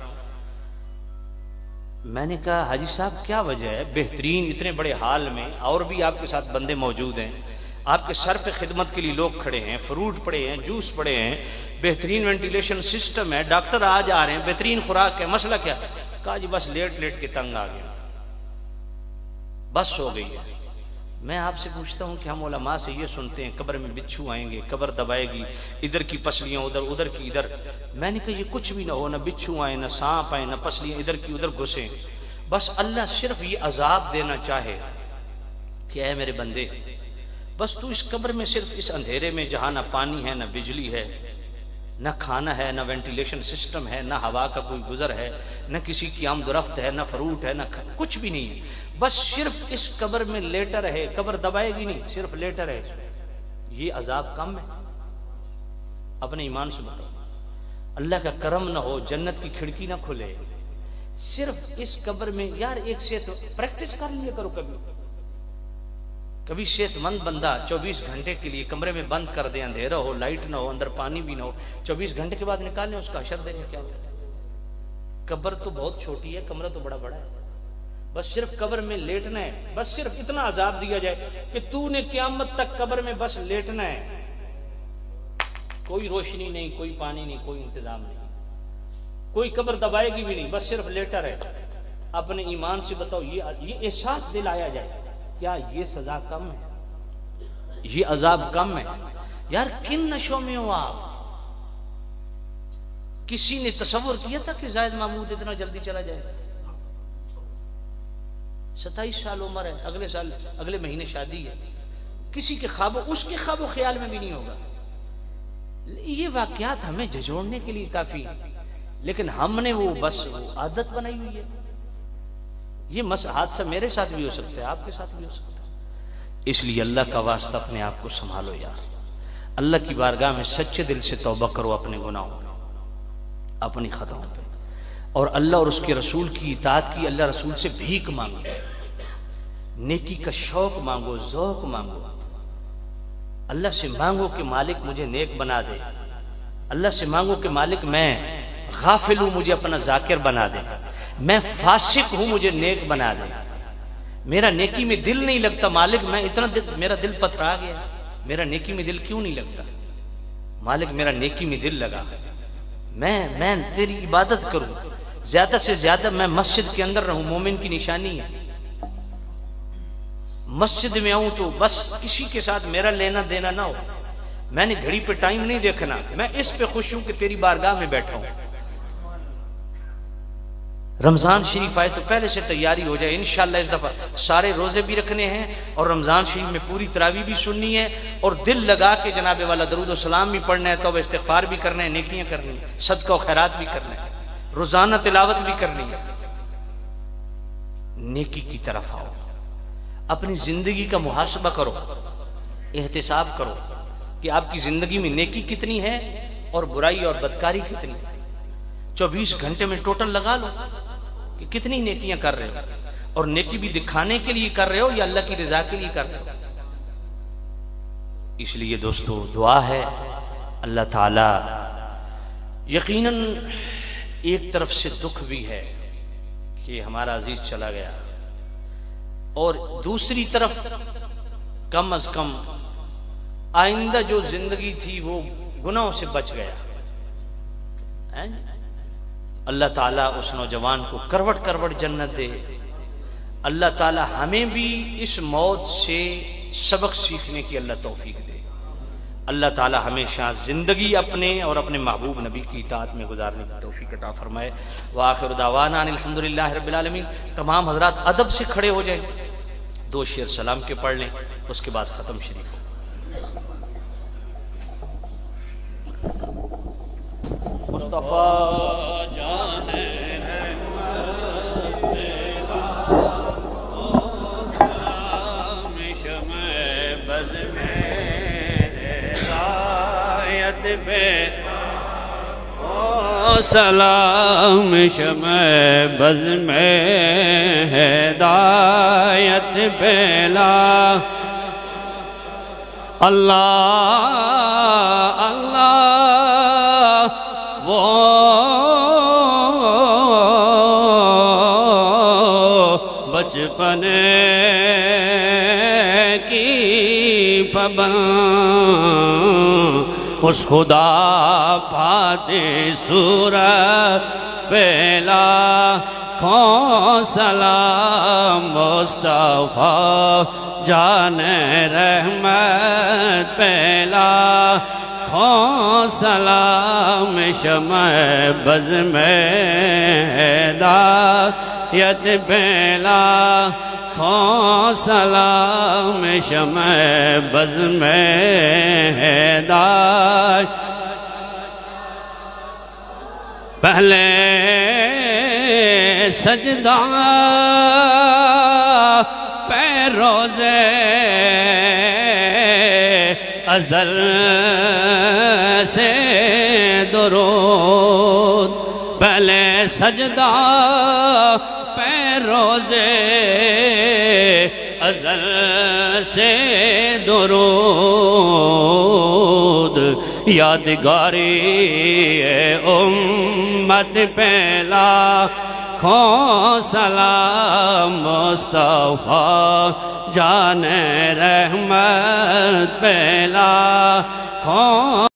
Speaker 2: میں نے کہا حاجی صاحب کیا وجہ ہے، بہترین اتنے بڑے حال میں اور بھی آپ کے ساتھ بندے موجود ہیں، آپ کے سر پہ خدمت کے لیے لوگ کھڑے ہیں، فروٹ پڑے ہیں، جوس پڑے ہیں، بہترین وینٹیلیشن سسٹم ہے، ڈاکٹر آج آ رہے ہیں، بہترین خوراک ہے، مسئلہ کیا؟ کہا جی بس لیٹ لیٹ کے تنگ آ گیا، بس ہو گئی ہے۔ میں آپ سے پوچھتا ہوں کہ ہم علماء سے یہ سنتے ہیں قبر میں بچھو آئیں گے، قبر دبائے گی، ادھر کی پسلیاں ادھر، ادھر کی ادھر۔ میں نے کہا یہ کچھ بھی نہ ہو، نہ بچھو آئیں، نہ سانپ آئیں، نہ پسلیاں ادھر کی ادھر گھسیں، بس اللہ صرف یہ عذاب دینا چاہے کہ اے میرے بندے، بس تو اس قبر میں صرف اس اندھیرے میں جہاں نہ پانی ہے، نہ بجلی ہے، نہ کھانا ہے، نہ وینٹیلیشن سسٹم ہے، نہ ہوا کا کوئی گزر ہے، نہ کسی کی آمد و رفت ہے، نہ فروٹ ہے، نہ کچھ بھی نہیں ہے، بس صرف اس قبر میں لیٹر ہے، قبر دبائے گی نہیں، صرف لیٹر ہے، یہ عذاب کم ہے؟ اپنے ایمان سے بتاؤ، اللہ کا کرم نہ ہو، جنت کی کھڑکی نہ کھلے، صرف اس قبر میں یار ایک سے تو پریکٹس کر لیا کرو، کبھی کبھی صحت مند بندہ چوبیس گھنٹے کے لیے کمرے میں بند کر دیں، اندھیرا ہو، لائٹ نہ ہو، اندر پانی بھی نہ ہو، چوبیس گھنٹے کے بعد نکال لیں، اس کا حشر دیکھیں کیا ہوتا ہے۔ قبر تو بہت چھوٹی ہے، کمرہ تو بڑا بڑا ہے، بس صرف قبر میں لیٹنا ہے، بس صرف اتنا عذاب دیا جائے کہ تو نے قیامت تک قبر میں بس لیٹنا ہے، کوئی روشنی نہیں، کوئی پانی نہیں، کوئی انتظام نہیں، کوئی قبر دبائے گی بھی نہیں، بس صرف لیٹر ہے۔ اپنے ایمان سے بتاؤ، یہ یہ احساس دل آیا جائے، کیا یہ سزا کم ہے؟ یہ عذاب کم ہے؟ یار کن نشوں میں ہو آپ؟ کسی نے تصور کیا تھا کہ زائد محمود اتنا جلدی چلا جائے؟ ستائیس سال عمر ہے، اگلے سال اگلے مہینے شادی ہے، کسی کے خواب اس کے خواب و خیال میں بھی نہیں ہوگا۔ یہ واقعات ہمیں جھجوڑنے کے لیے کافی، لیکن ہم نے وہ بس وہ عادت بنائی ہوئی ہے۔ یہ حادثہ میرے ساتھ بھی ہو سکتا ہے، آپ کے ساتھ بھی ہو سکتا ہے، اس لیے اللہ کا واسطہ اپنے آپ کو سنبھالو یار، اللہ کی بارگاہ میں سچے دل سے توبہ کرو اپنے گناہوں پہ، اپنی خطاؤں پہ، اور اللہ اور اس کے رسول کی اطاعت کی، اللہ رسول سے بھیک مانگو، نیکی کا شوق مانگو، ذوق مانگو، اللہ سے مانگو کہ مالک مجھے نیک بنا دے، اللہ سے مانگو کہ مالک میں غافل ہوں مجھے اپنا ذاکر بنا دے، میں فاسق ہوں مجھے نیک بنا دے، میرا نیکی میں دل نہیں لگتا مالک، میں اتنا دل میرا دل پتھرا گیا، میرا نیکی میں دل کیوں نہیں لگتا مالک، میرا نیکی میں دل لگا، میں میں تیری عبادت کروں، زیادہ سے زیادہ میں مسجد کے اندر رہوں، مومن کی نشانی ہے، مسجد میں آؤں تو بس کسی کے ساتھ میرا لینا دینا نہ ہو، میں نے گھڑی پہ ٹائم نہیں دیکھنا، میں اس پہ خوش ہوں کہ تیری بارگاہ میں بیٹھا ہوں۔ رمضان شریف آئے تو پہلے سے تیاری ہو جائے، انشاءاللہ اس دفعہ سارے روزے بھی رکھنے ہیں اور رمضان شریف میں پوری تراویح بھی سننی ہے، اور دل لگا کے جناب والا درود و سلام بھی پڑھنا ہے، توبہ استغفار بھی کرنا ہے، نیکیاں کرنی ہے، صدقہ و خیرات بھی کرنا ہے، روزانہ تلاوت بھی کرنی ہے۔ نیکی کی طرف آؤ، اپنی زندگی کا محاسبہ کرو، احتساب کرو کہ آپ کی زندگی میں نیکی کتنی ہے اور برائی اور بدکاری کتنی ہے، چوبیس گھنٹے میں ٹوٹل لگا لو کہ کتنی نیکیاں کر رہے ہو، اور نیکی بھی دکھانے کے لیے کر رہے ہو یا اللہ کی رضا کے لیے کر رہے ہو۔ اس لیے دوستو دعا ہے اللہ تعالی، یقیناً ایک طرف سے دکھ بھی ہے کہ ہمارا عزیز چلا گیا، اور دوسری طرف کم از کم آئندہ جو زندگی تھی وہ گناہوں سے بچ گیا۔ اللہ تعالیٰ اس نوجوان کو کروٹ کروٹ جنت دے، اللہ تعالیٰ ہمیں بھی اس موت سے سبق سیکھنے کی اللہ توفیق دے، اللہ تعالیٰ ہمیشہ زندگی اپنے اور اپنے محبوب نبی کی اطاعت میں گزارنے کی توفیق عطا فرمائے۔ وآخر دعوانا الحمدللہ رب العالمین۔ تمام حضرات ادب سے کھڑے ہو جائیں، دو شعر سلام کے پڑھ لیں، اس کے بعد ختم شریف ہو۔ مصطفیٰ
Speaker 3: جان رحمت پیلا سلام شمع بز میں ہدایت پہ سلام شمع بز میں ہدایت پیلا اللہ اللہ وہ بچپن کی پابند اس خدا پاتے صورت پہلا کھوں سلام مصطفیٰ جان رحمت پہلا کھوں سلام شمع بز میں ہدایت پہلا کھوں سلام شمع بز میں ہدایت پہلے سجدہ پیروزے ازل سے درود پہلے سجدہ پیروزے ازل سے درود یادگاری امت پہلا کھوں سلام مصطفیٰ جان رحمت پہلا کھوں